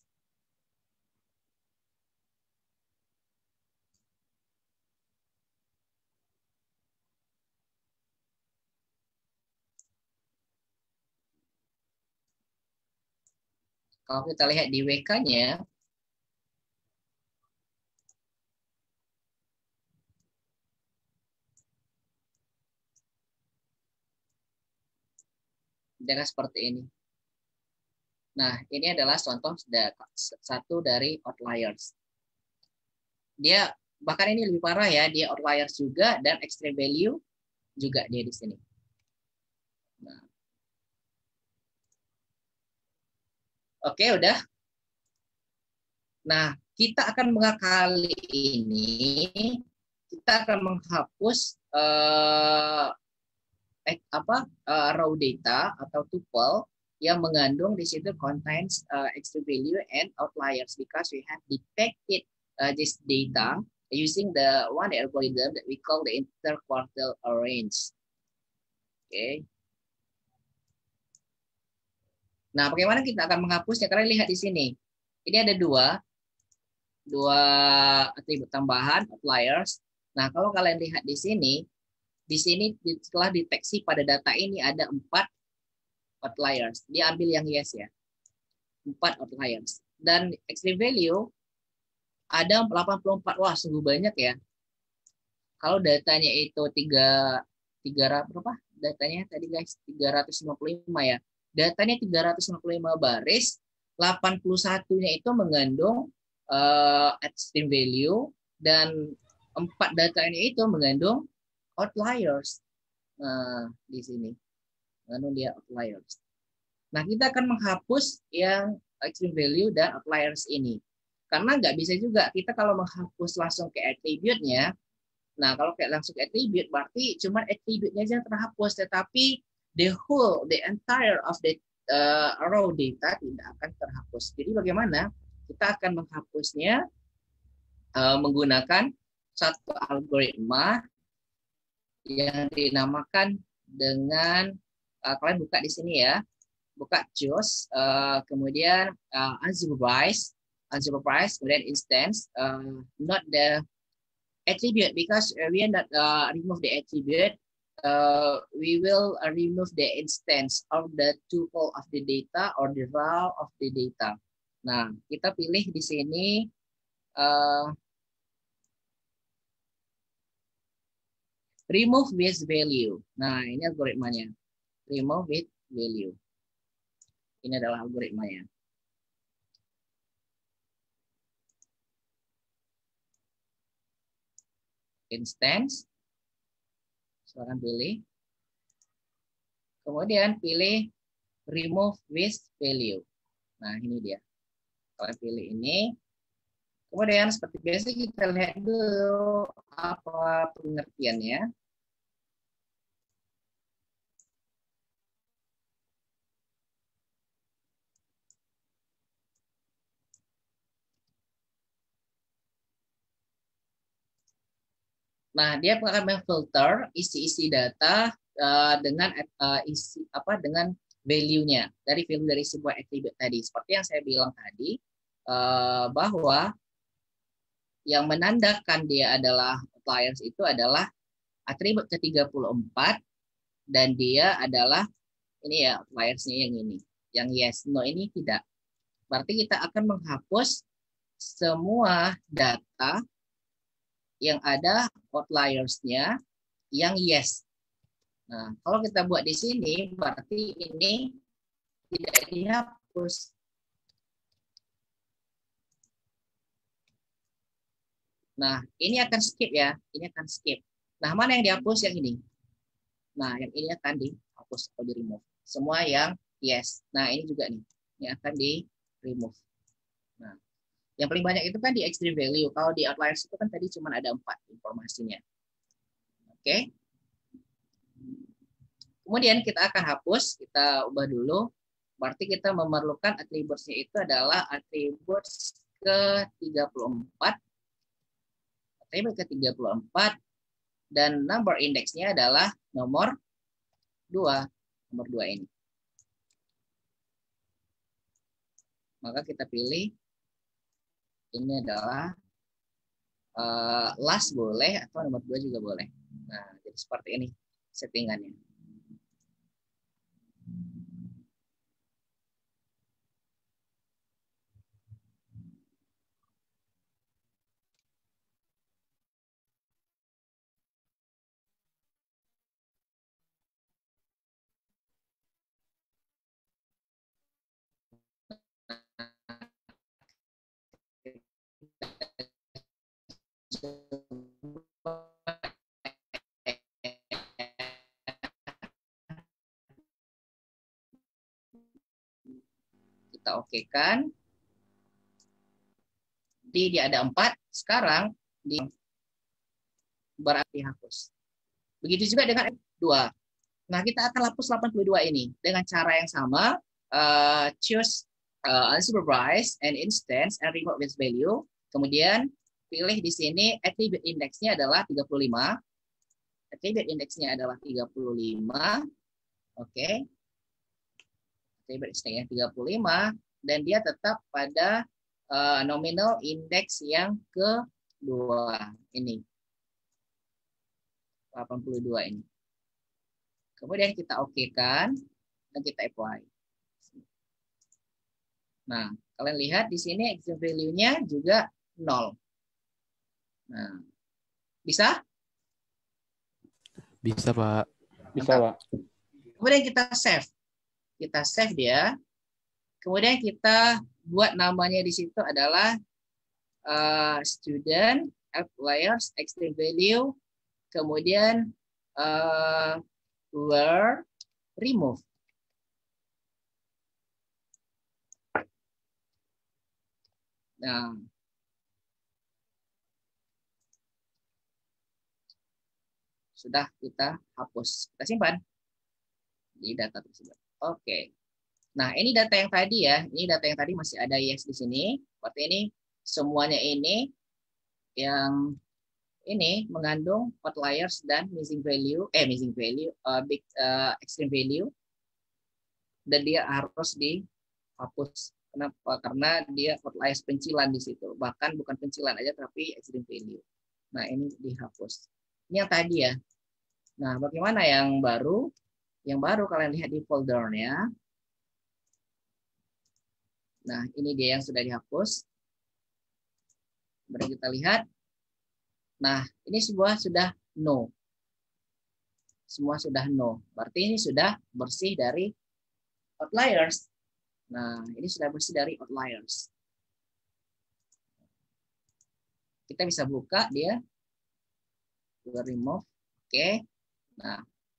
Kalau kita lihat di W K-nya, jangan seperti ini. Nah, ini adalah contoh satu dari outliers. Dia bahkan ini lebih parah ya, dia outliers juga dan extreme value juga dia di sini. Nah. Oke, udah. Nah, kita akan mengakali ini, kita akan menghapus eh, eh, apa uh, raw data atau tuple yang mengandung di situ contains uh, extreme value and outliers, because we have detected uh, this data using the one algorithm that we call the interquartile range. Oke. Okay. Nah, bagaimana kita akan menghapusnya? Kalian lihat di sini. Ini ada dua dua atribut tambahan outliers. Nah, kalau kalian lihat di sini, di sini setelah deteksi pada data ini ada empat outliers. Dia ambil yang yes ya. Empat outliers. Dan extreme value ada delapan puluh empat. Wah, sungguh banyak ya. Kalau datanya itu tiga tiga berapa? Datanya tadi guys tiga ratus lima puluh lima ya. Datanya tiga ratus lima puluh lima baris, delapan puluh satunya itu mengandung uh, extreme value dan empat datanya itu mengandung outliers. Nah, di sini. Mengandung dia outliers. Nah, kita akan menghapus yang extreme value dan outliers ini. Karena nggak bisa juga kita kalau menghapus langsung ke attribute-nya. Nah, kalau kayak langsung ke attribute berarti cuma attribute-nya aja yang terhapus, tetapi the whole, the entire of the uh, raw data tidak akan terhapus. Jadi bagaimana? Kita akan menghapusnya uh, menggunakan satu algoritma yang dinamakan dengan uh, kalian buka di sini ya, buka choose, uh, kemudian uh, unsupervised, unsupervised, kemudian instance, uh, not the attribute, because we are not uh, remove the attribute, uh, we will uh, remove the instance of the tuple of the data or the raw of the data. Nah, kita pilih di sini uh, remove with value. Nah, ini algoritmanya. Remove with value. Ini adalah algoritmanya. Instance. Silakan pilih. Kemudian pilih remove with value. Nah, ini dia. Kalian pilih ini. Kemudian seperti biasa kita lihat dulu apa pengertiannya. Nah, dia akan memfilter isi-isi data uh, dengan uh, isi apa dengan value-nya dari value dari sebuah attribute tadi. Seperti yang saya bilang tadi uh, bahwa yang menandakan dia adalah outliers itu adalah atribut ke tiga puluh empat dan dia adalah ini ya outliers-nya yang ini. Yang yes, no ini tidak. Berarti kita akan menghapus semua data yang ada outliers-nya yang yes. Nah, kalau kita buat di sini, berarti ini tidak dihapus. Nah, ini akan skip ya. Ini akan skip. Nah, mana yang dihapus? Yang ini. Nah, yang ini akan dihapus atau di remove. Semua yang yes. Nah, ini juga nih. Ini akan di remove. Nah, yang paling banyak itu kan di extreme value. Kalau di outliers itu kan tadi cuma ada empat informasinya. Oke. Kemudian kita akan hapus. Kita ubah dulu. Berarti kita memerlukan attributes-nya itu adalah attributes ke tiga puluh empat. Attribute ke tiga puluh empat. Dan number index-nya adalah nomor dua. Nomor dua ini. Maka kita pilih ini adalah uh, last boleh atau nomor dua juga boleh. Nah, jadi seperti ini settingannya. Kita okekan. Di dia ada empat, sekarang di berarti hapus. Begitu juga dengan dua. Nah, kita akan hapus delapan puluh dua ini dengan cara yang sama. Uh, choose uh, unsupervised and instance and remove with value. Kemudian pilih di sini attribute index-nya adalah tiga puluh lima. Attribute index-nya adalah tiga puluh lima. Oke. Okay. Attribute index-nya tiga puluh lima dan dia tetap pada uh, nominal index yang kedua ini. delapan puluh dua ini. Kemudian kita oke-kan dan kita apply. Nah, kalian lihat di sini extreme value-nya juga nol. Nah, bisa? Bisa, Pak. Bisa, Pak. Kemudian kita save. Kita save dia. Kemudian kita buat namanya di situ adalah uh, student, outliers, extreme value, kemudian uh, were remove. Nah, sudah kita hapus, kita simpan di data tersebut. Oke. Nah, ini data yang tadi ya. Ini data yang tadi masih ada yes di sini. Berarti ini semuanya ini yang ini mengandung outliers dan missing value, eh missing value, uh, big uh, extreme value, dan dia harus dihapus. Kenapa? Karena dia outliers pencilan di situ. Bahkan bukan pencilan aja, tapi extreme value. Nah, ini dihapus. Ini yang tadi ya. Nah, bagaimana yang baru? Yang baru kalian lihat di foldernya. Nah, ini dia yang sudah dihapus. Mari kita lihat. Nah, ini semua sudah no. Semua sudah no. Berarti ini sudah bersih dari outliers. Nah, ini sudah bersih dari outliers. Kita bisa buka dia. Kita remove. Oke. Nah,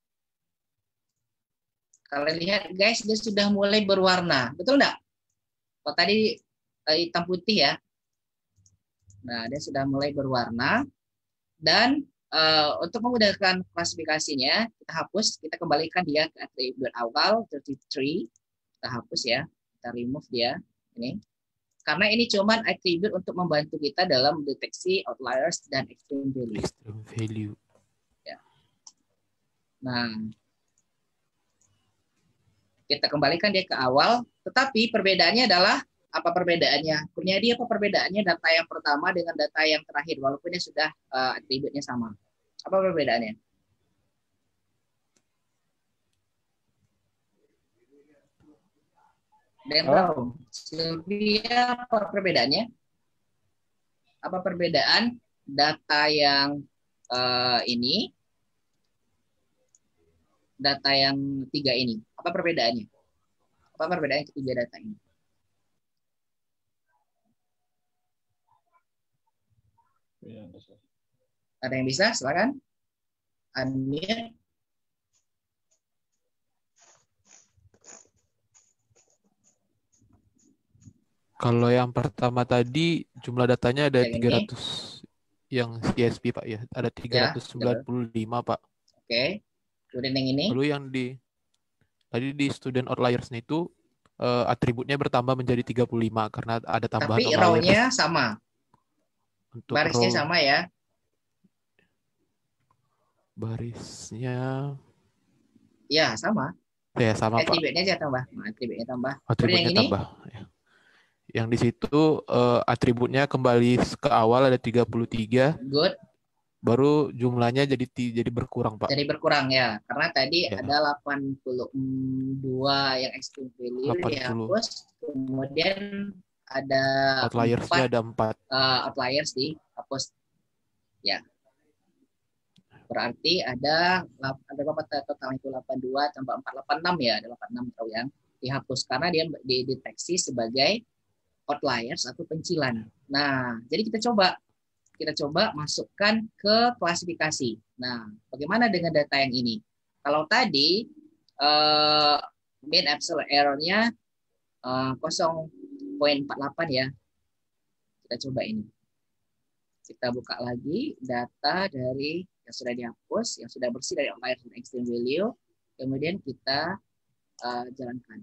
kalian lihat guys, dia sudah mulai berwarna. Betul enggak? Kalau tadi hitam putih ya. Nah, dia sudah mulai berwarna. Dan uh, untuk memudahkan klasifikasinya, kita hapus, kita kembalikan dia ke atribut awal tiga puluh tiga. Kita hapus ya, kita remove dia ini. Karena ini cuman atribut untuk membantu kita dalam deteksi outliers dan extreme value. Extreme value. Ya. Nah, kita kembalikan dia ke awal, tetapi perbedaannya adalah apa perbedaannya? Kurniadi, apa perbedaannya data yang pertama dengan data yang terakhir walaupun dia sudah uh, atributnya sama? Apa perbedaannya? Dan tahu? Sylvia, apa perbedaannya? Apa perbedaan data yang uh, ini data yang tiga ini? Apa perbedaannya? Apa perbedaan ketiga data ini? Ada yang bisa? Silakan. Unmute. Kalau yang pertama tadi jumlah datanya ada Yang ini? tiga ratus yang C S V Pak ya, ada tiga ratus sembilan puluh lima Pak. Oke. Kemudian yang ini? Lalu yang di tadi di student outliers itu uh, atributnya bertambah menjadi tiga puluh lima karena ada tambahan Tapi outliers. row-nya sama. Untuk Barisnya row, sama ya. barisnya Ya, sama. ya sama Pak. Atributnya aja tambah. Nah, atributnya tambah. Kemudian Atributnya yang ini? tambah. Ya. Yang di situ uh, atributnya kembali ke awal ada tiga puluh tiga. Good. Baru jumlahnya jadi jadi berkurang Pak. Jadi berkurang ya. Karena tadi Ya. ada delapan puluh dua yang extreme value dihapus. Kemudian ada outliersnya ada empat. Uh, outliers dihapus. Ya. Berarti ada ada berapa total itu delapan puluh dua tambah empat, delapan puluh enam ya, ada delapan puluh enam row yang dihapus karena dia dideteksi sebagai outliers atau pencilan. Nah, jadi kita coba kita coba masukkan ke klasifikasi. Nah, bagaimana dengan data yang ini? Kalau tadi uh, mean absolute error-nya uh, nol koma empat delapan ya. Kita coba ini. Kita buka lagi data dari yang sudah dihapus, yang sudah bersih dari outliers dan extreme value, kemudian kita uh, jalankan.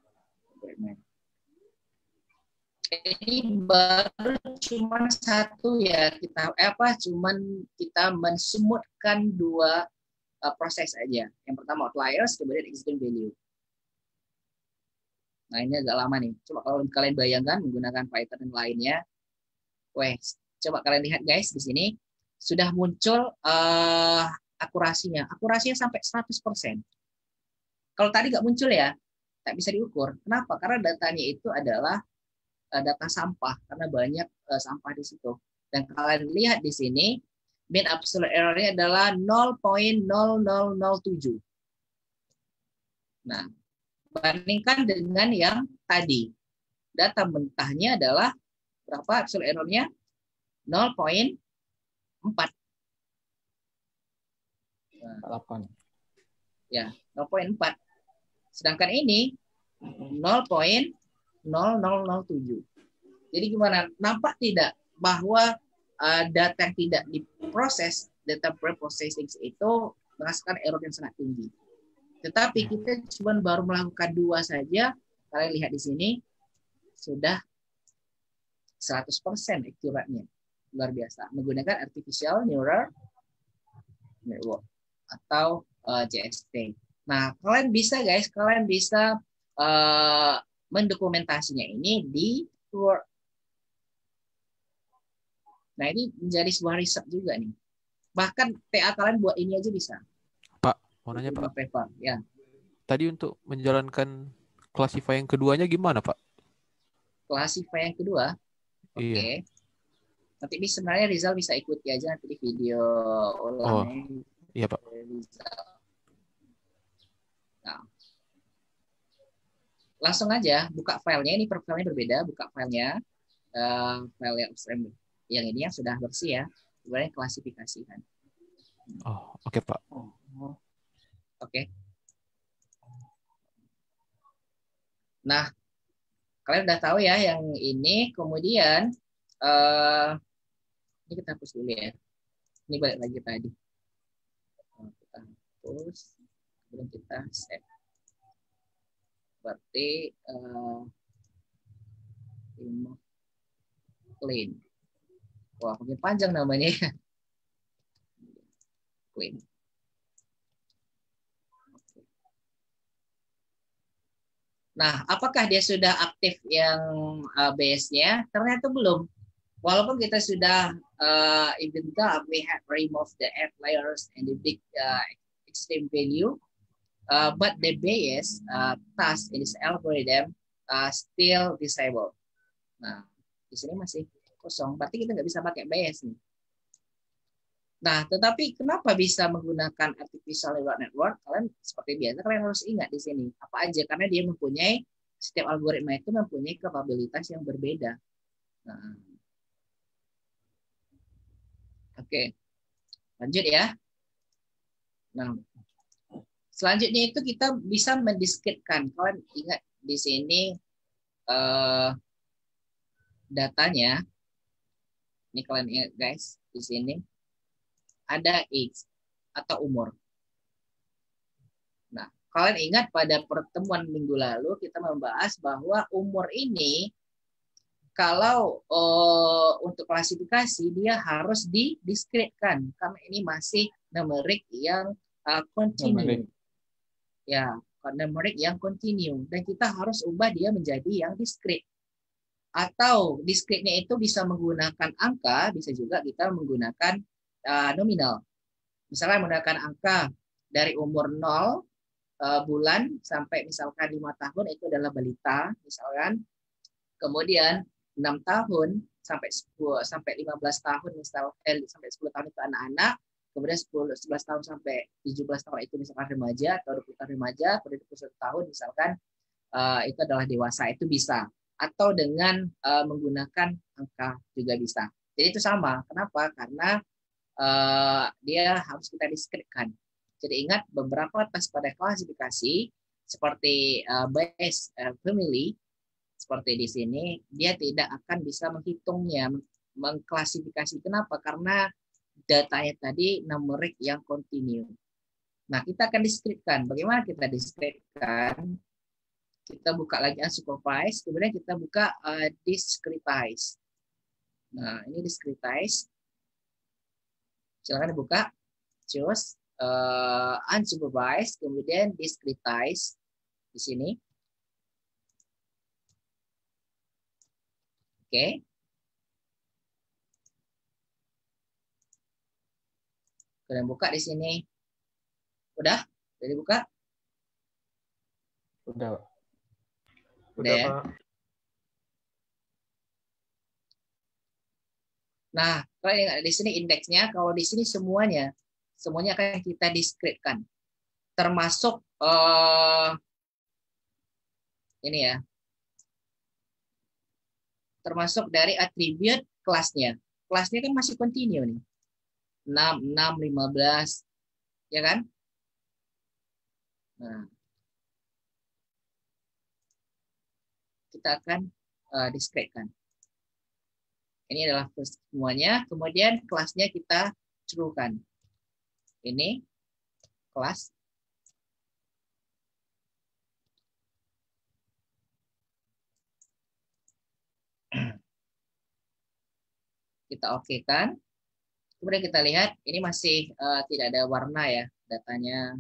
Ini baru cuma satu ya kita eh, apa? Cuman kita mensumutkan dua uh, proses aja. Yang pertama outliers, kemudian extreme value. Nah ini agak lama nih. Coba kalau kalian bayangkan menggunakan Python dan lainnya, weh, coba kalian lihat guys di sini. Sudah muncul uh, akurasinya. Akurasinya sampai seratus persen. Kalau tadi nggak muncul ya, tak bisa diukur. Kenapa? Karena datanya itu adalah uh, data sampah, karena banyak uh, sampah di situ. Dan kalian lihat di sini, mean absolute error-nya adalah nol koma nol nol nol tujuh. Nah, bandingkan dengan yang tadi. Data mentahnya adalah berapa absolute error-nya? nol koma empat. delapan. Ya, nol koma empat. Sedangkan ini nol koma nol nol nol tujuh. Jadi gimana? Nampak tidak bahwa uh, data yang tidak diproses, data pre-processing itu menghasilkan error yang sangat tinggi. Tetapi kita cuma baru melakukan dua saja. Kalian lihat di sini sudah seratus persen accurate-nya. Luar biasa, menggunakan artificial neural network atau uh, J S T. Nah, kalian bisa guys, kalian bisa uh, mendokumentasinya ini di Word. Nah, ini menjadi sebuah riset juga nih. Bahkan T A kalian buat ini aja bisa. Pak, mau nanya Pak. Paper, ya. Tadi untuk menjalankan classify yang keduanya gimana Pak? Classify yang kedua? Oke. Okay. Iya. Nanti ini sebenarnya Rizal bisa ikuti aja nanti di video ulang. Oh, iya Pak. Nah, langsung aja buka filenya. Ini per filenya berbeda. Buka filenya, uh, file yang yang ini yang sudah bersih ya. Kemudian klasifikasikan. Oh, oke okay, Pak. Oke. Okay. Nah, kalian udah tahu ya yang ini. Kemudian uh, ini kita hapus dulu ya. Ini balik lagi tadi. Kita hapus. Kemudian kita save. Berarti uh, remove clean. Wah, mungkin panjang namanya. Clean. Nah, apakah dia sudah aktif yang uh, base-nya? Ternyata belum. Walaupun kita sudah uh, even though we have removed the outliers and the big uh, extreme value, uh, but the base uh, task in this algorithm uh, still disabled. Nah, di sini masih kosong. Berarti kita nggak bisa pakai base nih. Nah, tetapi kenapa bisa menggunakan artificial neural network? Kalian seperti biasa kalian harus ingat di sini apa aja karena dia mempunyai setiap algoritma itu mempunyai kapabilitas yang berbeda. Nah, oke, lanjut ya. Nah, selanjutnya itu kita bisa mendiskretkan. Kalian ingat di sini eh, datanya. Ini kalian ingat guys, di sini ada age atau umur. Nah, kalian ingat pada pertemuan minggu lalu kita membahas bahwa umur ini kalau uh, untuk klasifikasi dia harus didiskretkan karena ini masih numerik yang uh, continue. Numerik. Ya, numerik yang continue dan kita harus ubah dia menjadi yang diskret. Atau diskretnya itu bisa menggunakan angka, bisa juga kita menggunakan uh, nominal. Misalnya menggunakan angka dari umur nol uh, bulan sampai misalkan lima tahun itu adalah balita, misalkan. Kemudian enam tahun sampai sepuluh sampai lima belas tahun misal eh, sampai sepuluh tahun itu anak-anak, kemudian sepuluh sebelas tahun sampai tujuh belas tahun itu misalkan remaja atau dua puluh tahun remaja, kemudian dua puluh satu tahun misalkan uh, itu adalah dewasa, itu bisa. Atau dengan uh, menggunakan angka juga bisa. Jadi itu sama. Kenapa? Karena uh, dia harus kita diskretkan. Jadi ingat beberapa tes pada klasifikasi seperti uh, base uh, family seperti di sini dia tidak akan bisa menghitungnya, mengklasifikasi. Kenapa? Karena datanya tadi numerik yang continue. Nah, kita akan diskretkan. Bagaimana kita diskretkan? Kita buka lagi unsupervised, kemudian kita buka uh, discretize. Nah, ini discretize. Silakan dibuka. Choose uh, unsupervised, kemudian discretize di sini. Oke. Okay. Kalian buka di sini. Udah? Udah dibuka? Udah. Udah ya? Nah, kalau yang di sini indeksnya, kalau di sini semuanya, semuanya akan kita diskretkan, termasuk uh, ini ya, termasuk dari atribut kelasnya. Kelasnya kan masih continue nih, enam, enam, lima belas, ya kan? Nah, kita akan uh, diskretkan. Ini adalah semuanya. Kemudian kelasnya kita curukan. Ini kelas. Kita oke kan. Kemudian kita lihat ini masih uh, tidak ada warna ya datanya.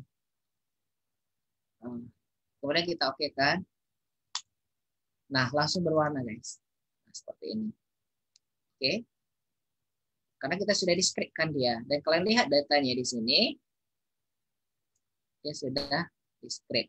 Um, kemudian kita oke kan. Nah, langsung berwarna guys. Nah, seperti ini. Oke. Karena kita sudah diskretkan dia. Dan kalian lihat datanya di sini. Dia sudah diskret.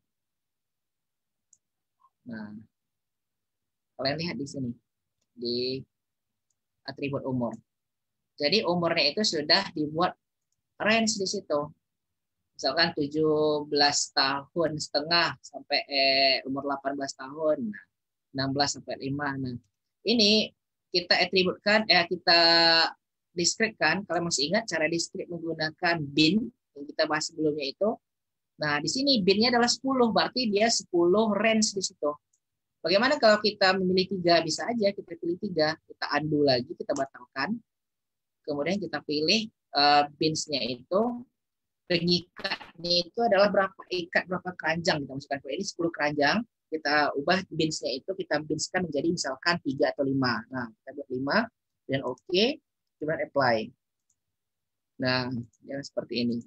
Nah, kalian lihat di sini. Di atribut umur. Jadi umurnya itu sudah dibuat range di situ. Misalkan tujuh belas tahun setengah sampai eh, umur delapan belas tahun. Nah, enam belas sampai lima. Nah, ini kita atributkan, eh, kita diskretkan. Kalian masih ingat cara diskret menggunakan bin yang kita bahas sebelumnya itu. Nah, di sini binnya adalah sepuluh, berarti dia sepuluh range di situ. Bagaimana kalau kita memilih tiga? Bisa aja kita pilih tiga, kita undo lagi, kita batalkan. Kemudian kita pilih uh, bins-nya itu, pengikatnya itu adalah berapa ikat, berapa keranjang. Kita masukkan ke ini sepuluh keranjang. Kita ubah bins-nya itu, kita binskan menjadi misalkan tiga atau lima. Nah, kita buat lima, dan oke, okay, kemudian apply. Nah, ya seperti ini.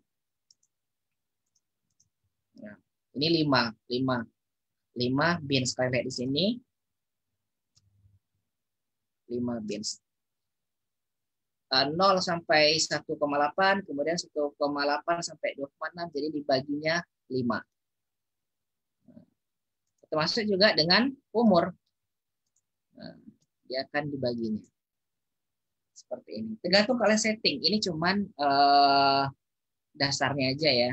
Nah, ini lima, lima, lima bins. Kalian lihat di sini, lima bins. nol sampai satu koma delapan, kemudian satu koma delapan sampai dua koma enam, jadi dibaginya lima. Termasuk juga dengan umur. Nah, dia akan dibaginya. seperti ini. Tergantung kalian setting. Ini cuman uh, dasarnya aja ya.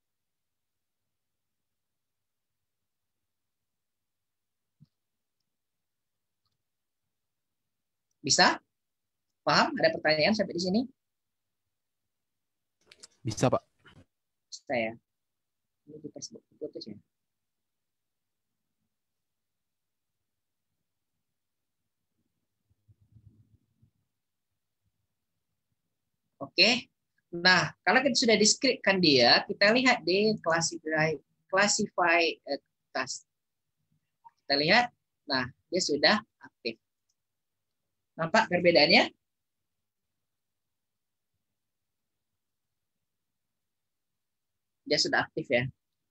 Bisa? Paham? Ada pertanyaan sampai di sini? Bisa, Pak. Bisa ya. Ini di Facebook putus ya. Oke. Nah, kalau kita sudah deskripsikan dia, kita lihat di classify classify uh, task. Kita lihat, nah dia sudah aktif. Nampak perbedaannya? Dia sudah aktif ya.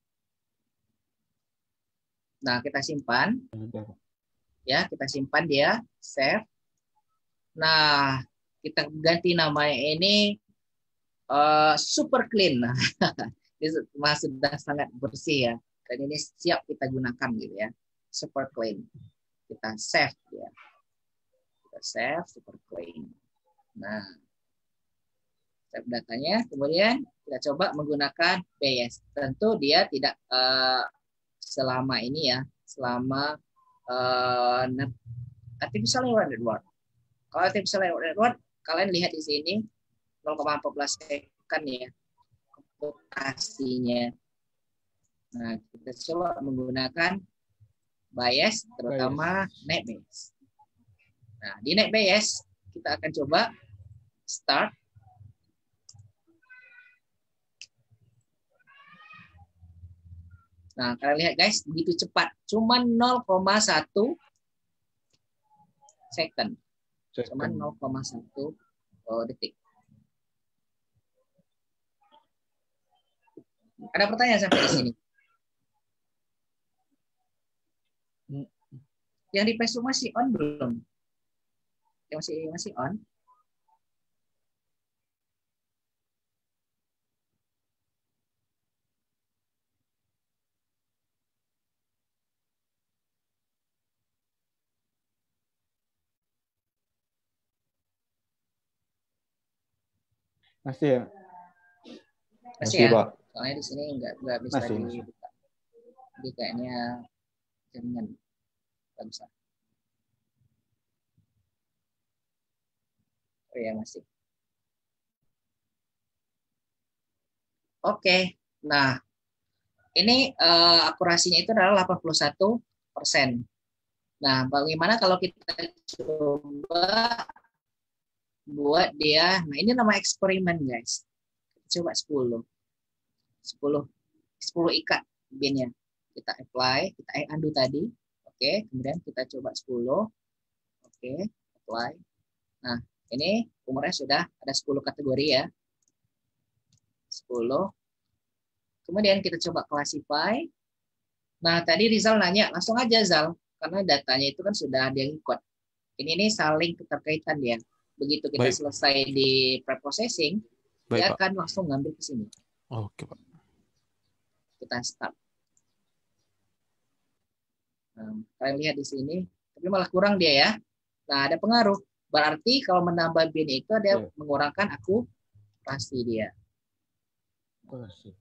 Nah, kita simpan. Ya, kita simpan dia, save. Nah, kita ganti namanya ini uh, super clean. Ini sudah sangat bersih ya. Dan ini siap kita gunakan gitu ya. Super clean. Kita save ya. Kita save super clean. Nah, save datanya. Kemudian kita coba menggunakan B S. Tentu dia tidak uh, selama ini ya, selama uh, artificial neural network. Kalau artificial neural network, kalian lihat di sini nol koma empat belas second ya komputasinya. Nah, kita coba menggunakan bias, terutama net bias. Nah, di net bias kita akan coba start. Nah, kalian lihat guys, begitu cepat. Cuma nol koma satu second. Cuma nol koma satu detik. Ada pertanyaan sampai di sini? Yang di Facebook masih on belum? Yang masih masih on? Masih ya? Masih, Masih ya? Pak. Soalnya di sini nggak nggak bisa Masih, dibuka. Jadi kayaknya jaringan nggak bisa. Oh ya masih. Oke, nah ini uh, akurasinya itu adalah delapan puluh satu persen. Nah, bagaimana kalau kita coba buat dia, nah ini nama eksperimen guys. Coba sepuluh. sepuluh, sepuluh ikat binnya. Kita apply, kita undo tadi. Oke, kemudian kita coba sepuluh. Oke, apply. Nah, ini umurnya sudah ada sepuluh kategori ya. sepuluh. Kemudian kita coba classify. Nah, tadi Rizal nanya, langsung aja Zal, karena datanya itu kan sudah ada yang ikut. Ini ini saling keterkaitan ya. Begitu kita Baik. selesai di preprocessing, Baik, dia Pak. akan langsung ngambil ke sini. Oke, Pak. Kita start. Nah, kalian lihat di sini, tapi malah kurang dia ya. Nah, ada pengaruh. Berarti kalau menambah bin itu dia Ya. mengurangkan akurasi dia. Masih.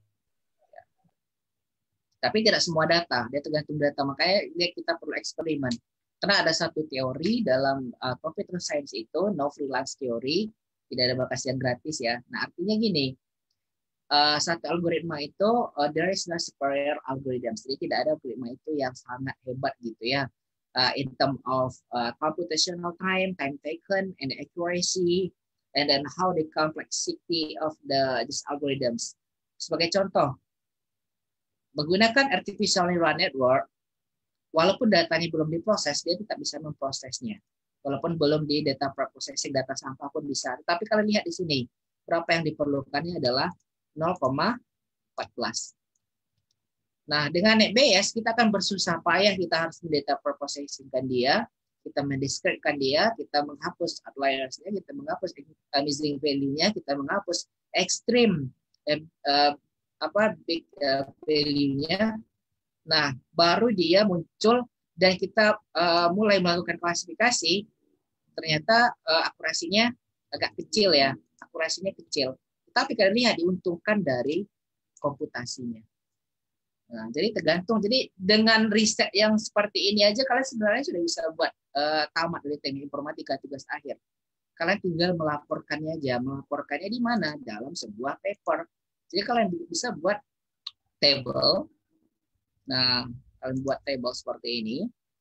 Tapi tidak semua data, dia tergantung data. Makanya dia kita perlu eksperimen. Karena ada satu teori dalam uh, computer science itu, no free lunch theory, tidak ada bakas yang gratis ya. Nah, artinya gini, uh, satu algoritma itu, uh, there is no superior algorithm. Jadi tidak ada algoritma itu yang sangat hebat gitu ya. Uh, in terms of uh, computational time, time taken, and accuracy, and then how the complexity of the these algorithms. Sebagai contoh, menggunakan artificial neural network, walaupun datanya belum diproses, dia tetap bisa memprosesnya. Walaupun belum di data preprocessing, data sampah pun bisa. Tapi kalau lihat di sini, berapa yang diperlukannya adalah nol koma empat belas. Nah, dengan NetBS, kita akan bersusah payah, kita harus mendata preprocessingkan dia, kita mendeskripsikan dia, kita menghapus outliers-nya, kita menghapus missing value-nya, kita menghapus extreme eh, eh, apa big uh, value-nya. Nah, baru dia muncul dan kita uh, mulai melakukan klasifikasi. Ternyata uh, akurasinya agak kecil ya, akurasinya kecil. Tapi kalian lihat diuntungkan dari komputasinya. Nah, jadi tergantung. Jadi dengan riset yang seperti ini aja kalian sebenarnya sudah bisa buat uh, tamat dari teknik informatika tugas akhir. Kalian tinggal melaporkannya aja. Melaporkannya di mana? Dalam sebuah paper. Jadi kalian bisa buat table. Nah, kalian buat table seperti ini.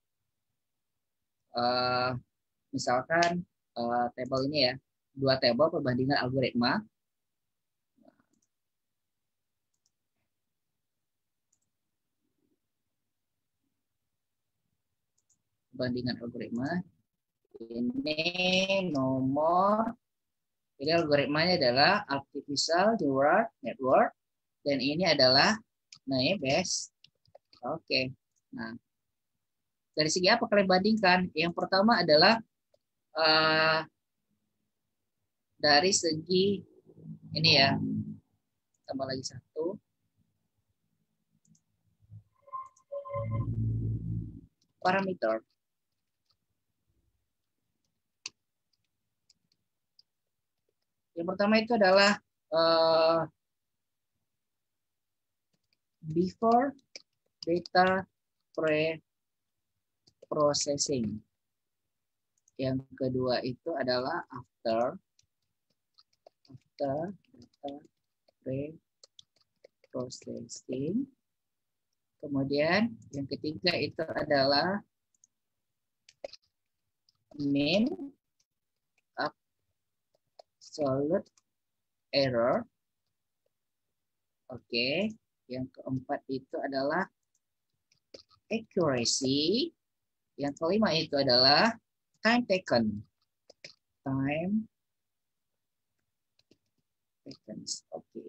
Uh, misalkan uh, table ini ya, dua table perbandingan algoritma. Perbandingan algoritma. Ini nomor, ini algoritmanya adalah artificial neural network, dan ini adalah Bayes. Oke, nah dari segi apa kalian bandingkan? Yang pertama adalah uh, dari segi ini ya, tambah lagi satu, parameter. Yang pertama itu adalah uh, before data pre-processing. Yang kedua itu adalah after after data pre-processing. Kemudian yang ketiga itu adalah mean absolute error. Oke, yang keempat itu adalah accuracy. Yang kelima itu adalah time taken. Time taken. Oke.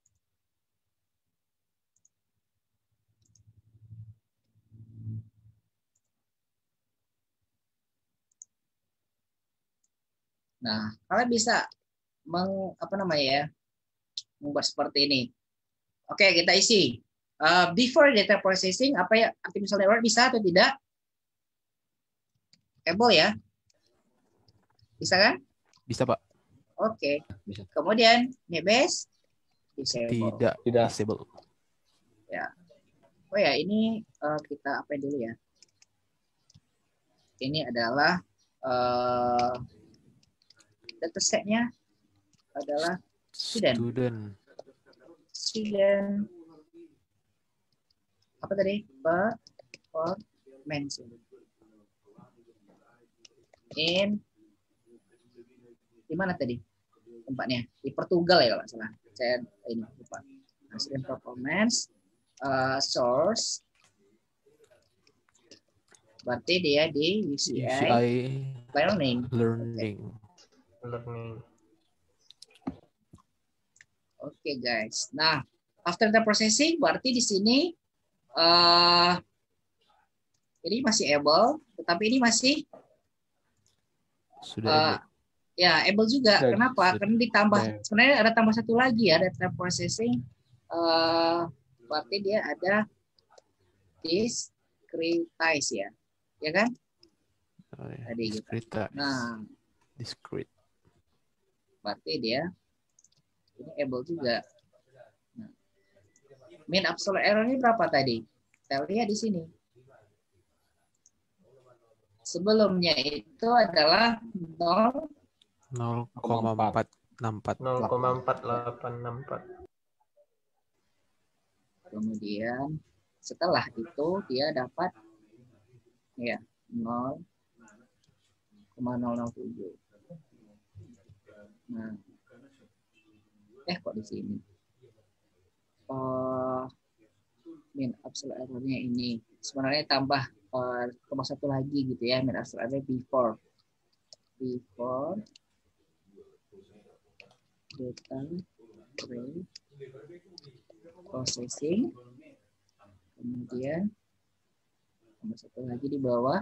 Nah, kalian bisa meng, apa namanya ya, membuat seperti ini. Oke, kita isi. Uh, before data processing, apa ya, artificial network bisa atau tidak? Able ya? Bisa kan? Bisa, Pak. Oke. Bisa. Kemudian, Bayes? Disable. Tidak. Tidak. Disable. Ya. Oh ya, ini uh, kita apa dulu ya? Ini adalah uh, datasetnya adalah student. Student. Student. Apa tadi? Performance. In di mana tadi tempatnya? Di Portugal ya kalau salah. Saya ini lupa. Student performance uh, source. Berarti dia di U C I, U C I learning. learning. Learning. Oke okay, guys. Nah, after the processing berarti di sini uh, ini masih able, tetapi ini masih Sudah uh, able. ya able juga. Sudah, Kenapa? sudah. Karena ditambah Sudah. sebenarnya ada tambah satu lagi ya, data processing. Uh, berarti dia ada discretize ya, ya kan? Oh, ya. Tadi gitu. Discrete. Nah, Discrete. berarti dia ini able juga. Nah, mean absolute error ini berapa tadi? Kita lihat di sini. Sebelumnya itu adalah nol nol koma empat enam empat. nol koma empat delapan enam empat. Kemudian setelah itu dia dapat ya nol koma nol nol tujuh. Nah, eh kok di sini? Uh, min absolute error-nya ini sebenarnya tambah uh, tambah satu lagi gitu ya, min absolute error before before data processing, kemudian tambah satu lagi di bawah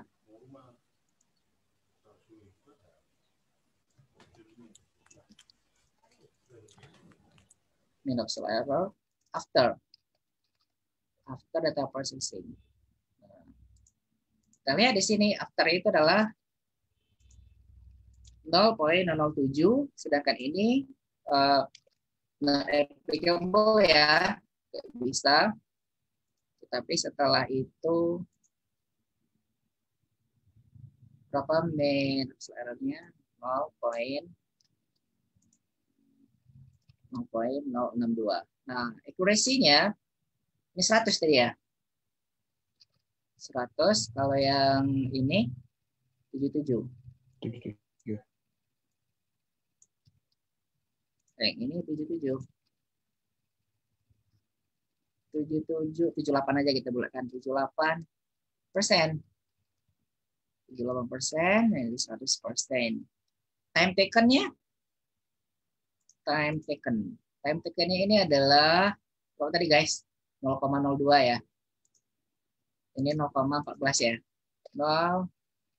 min absolute error after after data processing. Nah, kita lihat di sini after itu adalah nol koma nol nol tujuh, sedangkan ini uh, not applicable ya, nggak bisa. Tetapi setelah itu berapa main errornya nol koma nol enam dua. Nah, akurasinya ini seratus tadi ya. seratus, kalau yang ini tujuh puluh tujuh. Yang ini tujuh puluh tujuh. tujuh puluh tujuh, tujuh puluh delapan aja kita bulatkan, tujuh puluh delapan persen. tujuh puluh delapan persen, ini seratus persen. Time taken-nya? Time taken. Time taken-nya ini adalah, kalau tadi guys, nol koma nol dua ya. Ini nol koma empat belas ya. nol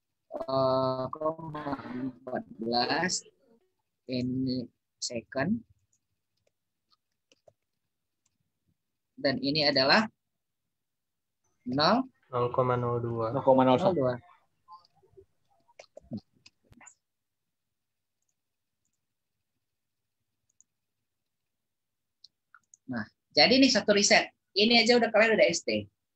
koma empat belas ini second. Dan ini adalah nol koma nol dua. nol koma nol satu. dua. Nah, jadi nih satu riset. Ini aja udah kalian udah S T.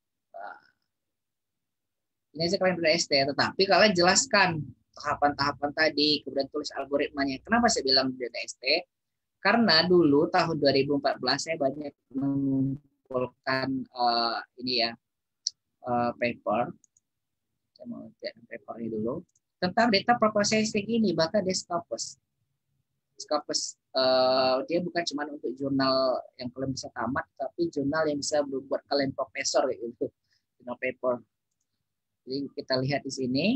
Ini aja kalian udah S T, tetapi kalian jelaskan tahapan-tahapan tadi, kemudian tulis algoritmanya. Kenapa saya bilang udah S T? Karena dulu tahun dua ribu empat belas saya banyak mengumpulkan uh, ini ya uh, paper. Saya mau lihat paper ini dulu tentang data processing ini, bahkan di Scopus. Scopus uh, dia bukan cuma untuk jurnal yang kalian bisa tamat, tapi jurnal yang bisa membuat kalian profesor gitu, jurnal paper. Jadi kita lihat di sini.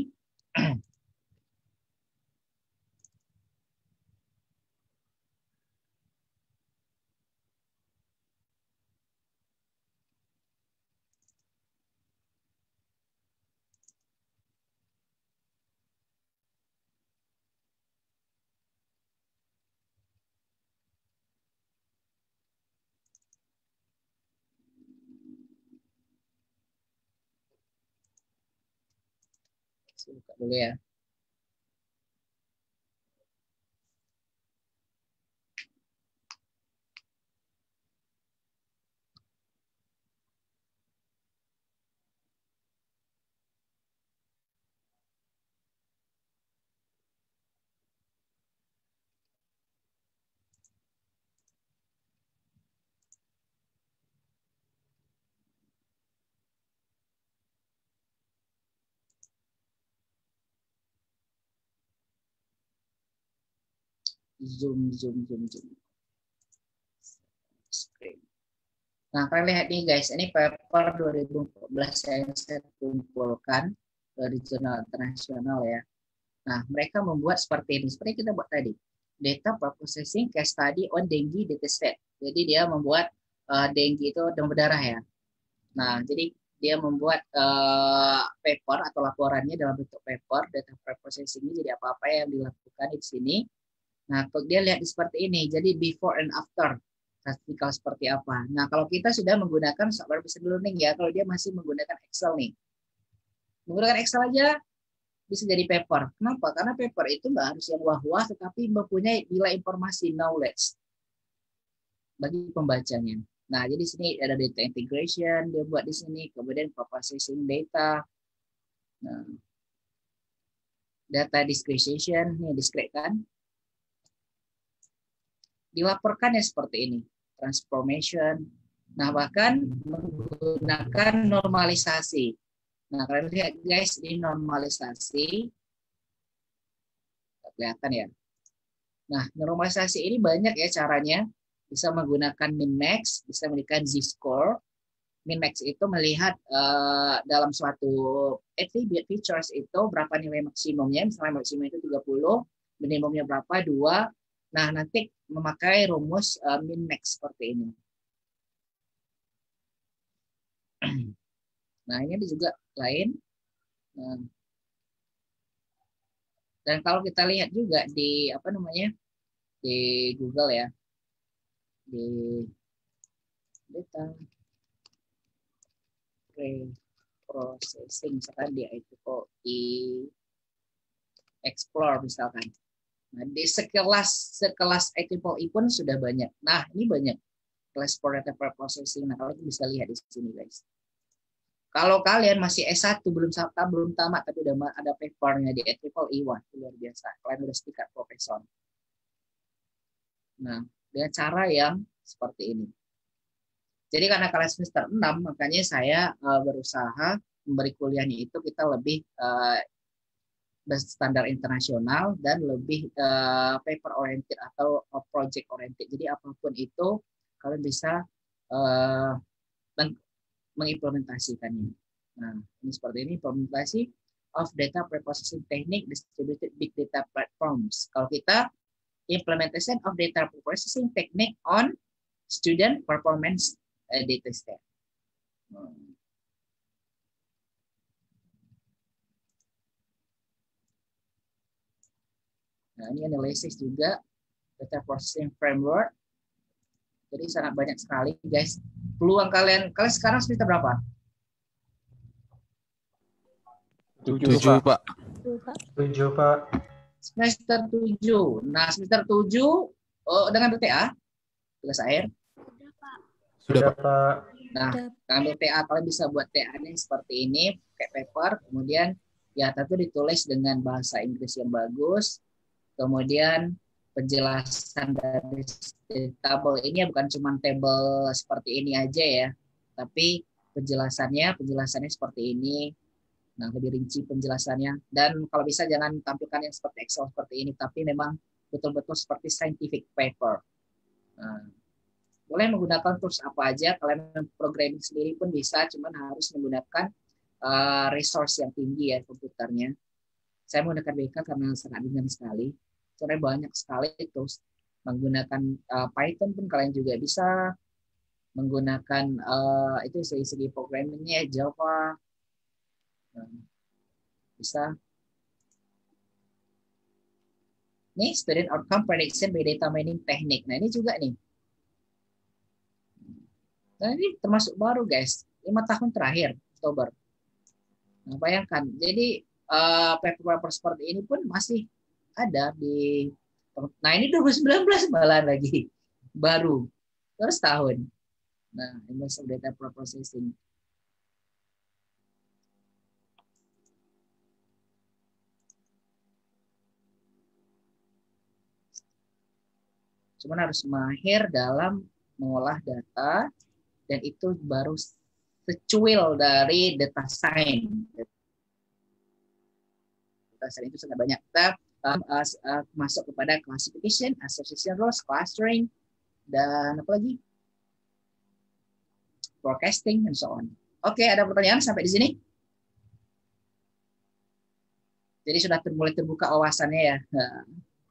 Saya buka dulu ya. Zoom, zoom, zoom, zoom. Screen. Nah, kalian lihat nih guys, ini paper dua ribu empat belas yang saya kumpulkan dari jurnal internasional ya. Nah, mereka membuat seperti ini, seperti kita buat tadi. Data processing case study on dengue dataset. Jadi dia membuat uh, dengue itu demam berdarah ya. Nah, jadi dia membuat uh, paper atau laporannya dalam bentuk paper, data processing ini jadi apa-apa yang dilakukan di sini. Nah, kalau dia lihat seperti ini, jadi before and after, statistikal seperti apa. Nah, kalau kita sudah menggunakan software machine learning ya, kalau dia masih menggunakan Excel nih. Menggunakan Excel aja bisa jadi paper. Kenapa? Karena paper itu nggak harus yang wah-wah, tetapi mempunyai nilai informasi, knowledge bagi pembacanya. Nah, jadi sini ada data integration, dia buat di sini, kemudian processing data, nah, data discretization, ini discrete kan, dilaporkan ya seperti ini, transformation. Nah, bahkan menggunakan normalisasi. Nah, kalian lihat guys, ini normalisasi. Kelihatan ya. Nah, normalisasi ini banyak ya caranya. Bisa menggunakan min-max, bisa menggunakan z-score. Min-max itu melihat uh, dalam suatu attribute features itu berapa nilai maksimumnya. Misalnya maksimum itu tiga puluh, minimumnya berapa, dua. Nah, nanti memakai rumus uh, min-max seperti ini. Nah, ini ada juga lain. Nah, dan kalau kita lihat juga di apa namanya di Google ya, di data processing, misalkan dia itu kok di explore misalkan. Nah, di sekelas sekelas I triple E pun sudah banyak. Nah, ini banyak kelas for data processing. Nah, kalian bisa lihat di sini, guys. Kalau kalian masih S satu belum sampai belum tamat tapi udah ada papernya di I triple E, wah itu luar biasa. Kalian udah setingkat profesor. Nah, dengan cara yang seperti ini. Jadi karena kalian semester enam, makanya saya uh, berusaha memberi kuliahnya itu kita lebih uh, berstandar internasional dan lebih uh, paper oriented atau uh, project oriented. Jadi apapun itu kalian bisa uh, mengimplementasikannya. Nah, ini seperti ini implementasi of data preprocessing technique distributed big data platforms. Kalau kita implementation of data preprocessing technique on student performance uh, data set. Hmm. Nah, ini analisis juga data processing framework. Jadi sangat banyak sekali, guys. Peluang kalian, kalian sekarang semester berapa? Tujuh, Tujuh Pak. Tujuh, Pak. Semester tujuh. Nah, semester tujuh oh, dengan B T A, tugas akhir. Sudah, Pak. Sudah, Pak. Pak. Nah, dengan B T A kalian bisa buat T A-nya seperti ini, kayak paper, kemudian ya tentu ditulis dengan bahasa Inggris yang bagus. Kemudian penjelasan dari tabel ini bukan cuma tabel seperti ini aja ya, tapi penjelasannya penjelasannya seperti ini. Nah, lebih rinci penjelasannya. Dan kalau bisa jangan tampilkan yang seperti Excel seperti ini, tapi memang betul-betul seperti scientific paper. Nah, boleh menggunakan tools apa aja. Kalian programming sendiri pun bisa, cuman harus menggunakan uh, resource yang tinggi ya komputernya. Saya menggunakan B K karena sangat ringan sekali. Soalnya banyak sekali tools. Menggunakan uh, Python pun kalian juga bisa. Menggunakan uh, itu segi-segi programmingnya Java. Bisa. Ini student outcome prediction by data mining technique. Nah, ini juga nih. Nah, ini termasuk baru, guys. lima tahun terakhir, Oktober. Nah, bayangkan. Jadi, uh, paper-paper seperti ini pun masih ada di... Nah, ini dua ribu sembilan belas malah lagi. Baru. Terus tahun. Nah, immersive data processing. Cuman harus mahir dalam mengolah data, dan itu baru secuil dari data science. Data science itu sangat banyak. Kita um, uh, uh, masuk kepada classification, association rules, clustering, dan apa lagi? Forecasting, and so on. Oke, ada pertanyaan sampai di sini? Jadi sudah mulai terbuka wawasannya ya. Nah.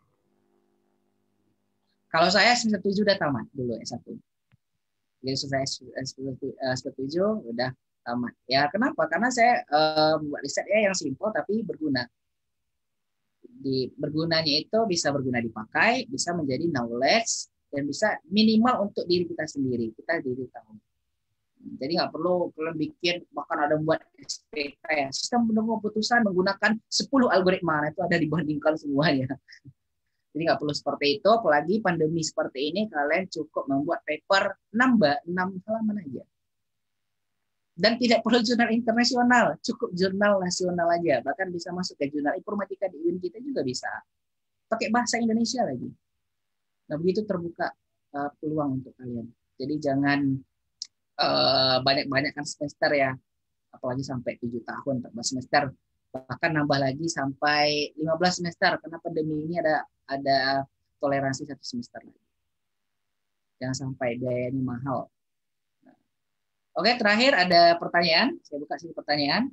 Kalau saya semester tujuh udah tamat dulu S satu. Jadi saya semester tujuh udah tamat. Ya kenapa? Karena saya um, buat risetnya yang simple tapi berguna. Di bergunanya itu bisa berguna dipakai, bisa menjadi knowledge, dan bisa minimal untuk diri kita sendiri. Kita diri tahu. Jadi nggak perlu kalian bikin, bahkan ada buat S P K ya, sistem penentuan keputusan menggunakan sepuluh algoritma. Nah, itu ada dibandingkan semuanya. Jadi nggak perlu seperti itu, apalagi pandemi seperti ini, kalian cukup membuat paper enam halaman aja. Dan tidak perlu jurnal internasional, cukup jurnal nasional aja. Bahkan bisa masuk ke jurnal informatika di U I N kita juga bisa. Pakai bahasa Indonesia lagi. Nah, begitu terbuka uh, peluang untuk kalian. Jadi jangan uh, banyak-banyakkan semester ya, apalagi sampai tujuh tahun, empat belas semester. Bahkan nambah lagi sampai lima belas semester, karena pandemi ini ada ada toleransi satu semester lagi. Jangan sampai biayanya mahal. Nah. Oke, terakhir ada pertanyaan. Saya buka sini pertanyaan.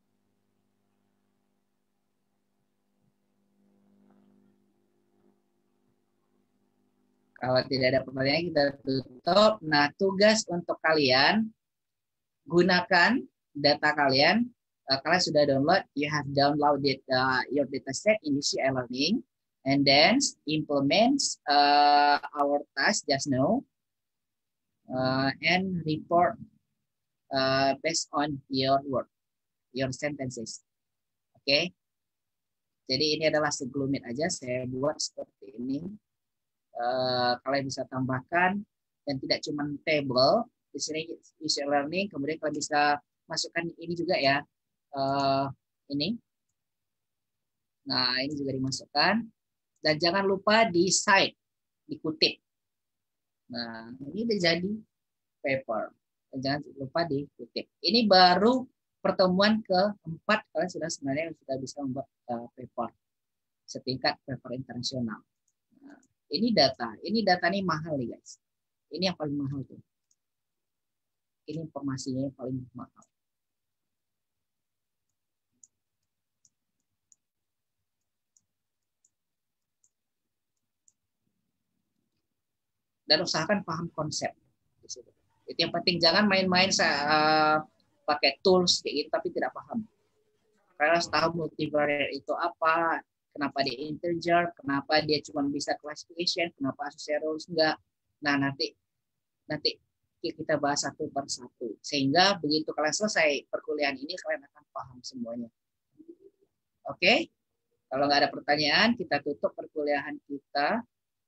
Kalau tidak ada pertanyaan, kita tutup. Nah, tugas untuk kalian, gunakan data kalian. Uh, kalian sudah download, you have downloaded uh, your data set in U C e-learning, and then implement uh, our task just now, uh, and report uh, based on your work, your sentences. Okay. Jadi ini adalah segelumit aja saya buat seperti ini. Uh, kalian bisa tambahkan dan tidak cuma table di sini user learning, kemudian kalian bisa masukkan ini juga ya, uh, ini. Nah ini juga dimasukkan dan jangan lupa di cite, dikutip. Nah ini udah jadi paper. Dan jangan lupa dikutip. Ini baru pertemuan keempat kalian sudah sebenarnya sudah bisa membuat uh, paper setingkat paper internasional. Nah, ini data, ini data ini mahal nih guys. Ini yang paling mahal tuh. Ini informasinya yang paling mahal. Dan usahakan paham konsep. Itu yang penting, jangan main-main uh, pakai tools kayak gitu tapi tidak paham. Kalian harus tahu multivariate itu apa, kenapa dia integer, kenapa dia cuma bisa classification, kenapa associative rules enggak. Nah, nanti nanti kita bahas satu per satu. Sehingga begitu kalian selesai perkuliahan ini kalian akan paham semuanya. Oke? Okay? Kalau nggak ada pertanyaan, kita tutup perkuliahan kita.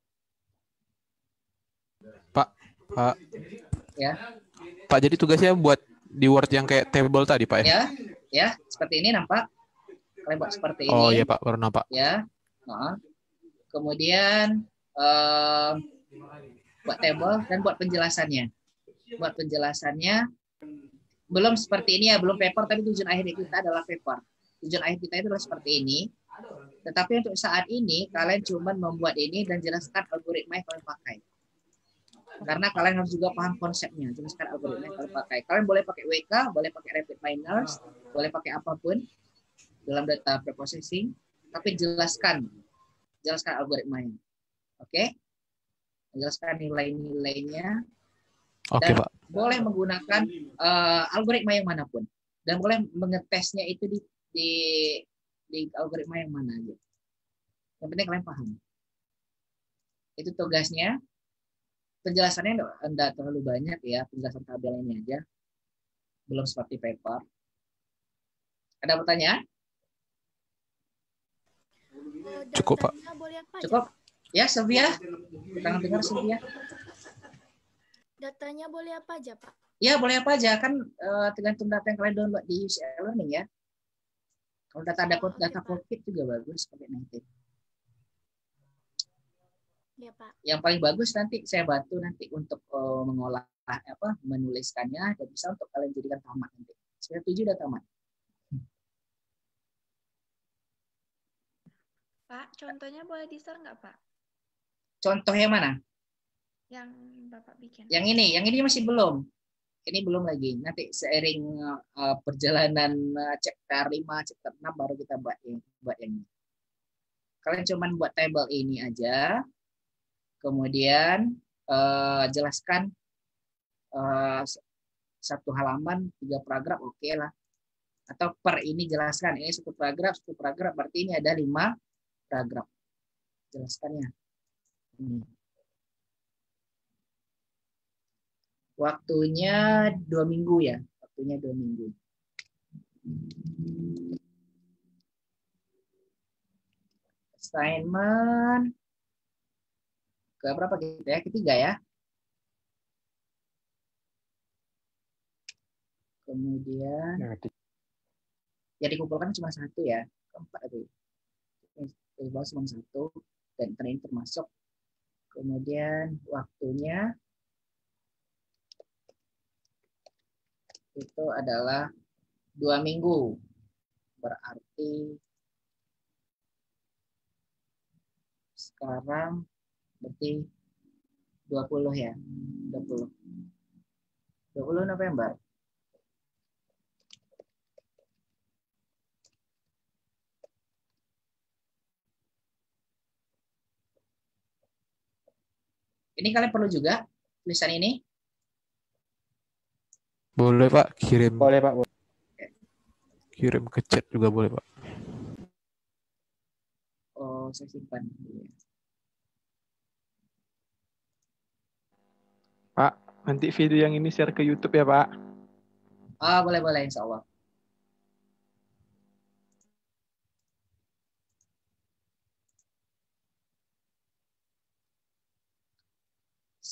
Pak, Pak. Ya. Pak, jadi tugasnya buat di Word yang kayak table tadi, Pak ya? Ya, ya, seperti ini nampak. Kalian buat seperti ini. Oh iya, Pak, baru nampak. Ya. Nah. Kemudian eh, buat table dan buat penjelasannya. Buat penjelasannya belum seperti ini ya, belum paper, tapi tujuan akhir kita adalah paper. Tujuan akhir kita itu adalah seperti ini. Tetapi untuk saat ini kalian cuma membuat ini dan jelaskan algoritma yang kalian pakai. Karena kalian harus juga paham konsepnya, jelaskan algoritma yang kalian pakai. Kalian boleh pakai W K, boleh pakai rapid miners, boleh pakai apapun dalam data preprocessing, tapi jelaskan, jelaskan algoritmanya. Oke? Okay? Jelaskan nilai-nilainya. Oke, dan Pak. Boleh menggunakan uh, algoritma yang manapun. Dan boleh mengetesnya itu di, di, di algoritma yang mana aja. Yang penting kalian paham. Itu tugasnya. Penjelasannya tidak terlalu banyak ya, penjelasan tabel ini aja. Belum seperti paper. Ada pertanyaan? Cukup, Pak. Cukup? Ya, Sylvia. Kita dengar Sylvia. Datanya boleh apa aja, Pak? Ya, boleh apa aja. Kan uh, tergantung data yang kalian download di U C L Learning ya. Kalau data ada data COVID juga bagus, COVID sembilan belas. Ya, Pak. Yang paling bagus nanti saya bantu nanti untuk uh, mengolah apa, menuliskannya dan bisa untuk kalian jadikan tamat nanti. Saya tujuh udah tamat. Pak, contohnya boleh di-share nggak, Pak? Contoh yang mana? Yang Bapak bikin. Yang ini, yang ini masih belum. Ini belum lagi. Nanti seiring uh, perjalanan uh, chapter lima, chapter enam baru kita buat yang, buat yang ini. Kalian cuman buat table ini aja. Kemudian uh, jelaskan uh, satu halaman, tiga paragraf, oke okay lah. Atau per ini jelaskan, ini satu paragraf, satu paragraf, berarti ini ada lima paragraf. Jelaskannya. Ini. Waktunya dua minggu ya, waktunya dua minggu. Assignment ke berapa gitu ya? Ketiga ya. Kemudian ya dikumpulkan cuma satu ya, keempat itu. Ini cuma satu dan ini termasuk. Kemudian waktunya itu adalah dua minggu. Berarti sekarang berarti dua puluh ya. dua puluh. dua puluh November. Ini kalian perlu juga tulisan ini? Boleh, Pak. Kirim. Boleh, Pak. Boleh. Kirim ke chat juga boleh, Pak. Oh, saya simpan. Pak, nanti video yang ini share ke YouTube ya, Pak. Ah, boleh-boleh, insya Allah.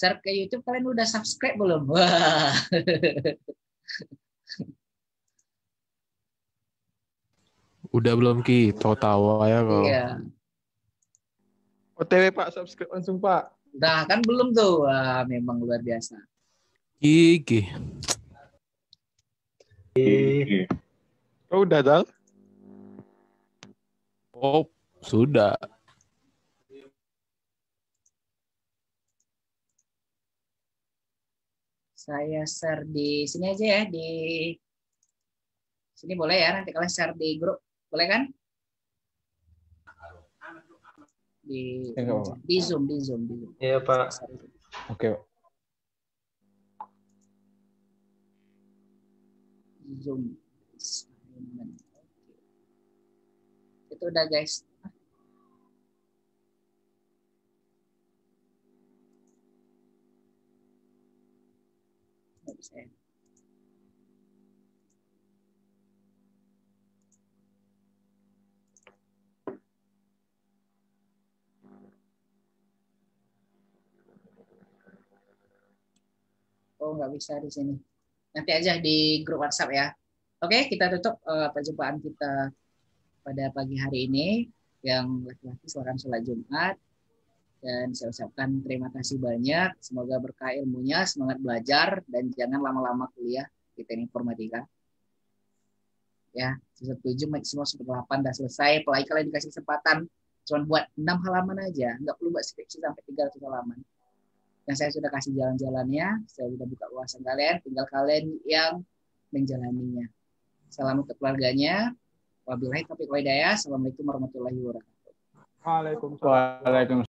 share ke YouTube, kalian udah subscribe belum? Wah. Udah belum Ki? Tahu-tahu ya kok. Iya. O T W Pak, subscribe langsung Pak. Nah, kan belum tuh. Wah, memang luar biasa. Ki, Ki. Oh, udah Dal? Oh, sudah. Saya share di sini aja ya, di sini boleh ya, nanti kalian share di grup, boleh kan? Di Ya, nggak apa-apa. di Zoom, di Zoom, di Zoom. Iya, Pak. Oke. Zoom. Itu udah guys. Nggak bisa ya. Oh, nggak bisa di sini. Nanti aja di grup WhatsApp ya. Oke, kita tutup uh, perjumpaan kita pada pagi hari ini. Yang laki-laki silakan sholat Jumat. Dan saya ucapkan terima kasih banyak. Semoga berkah ilmunya, semangat belajar, dan jangan lama-lama kuliah di teknik informatika. Ya, semester tujuh, maksimum semester delapan udah selesai. Apalagi kalian dikasih kesempatan cuma buat enam halaman aja. Nggak perlu buat skripsi sampai tiga ratus halaman. Yang saya sudah kasih jalan-jalannya, saya sudah buka wawasan kalian, tinggal kalian yang menjalaninya. Salam untuk keluarganya. Wabillahi taufiq wal hidayah. Assalamualaikum warahmatullahi wabarakatuh. Waalaikumsalam. Waalaikumsalam.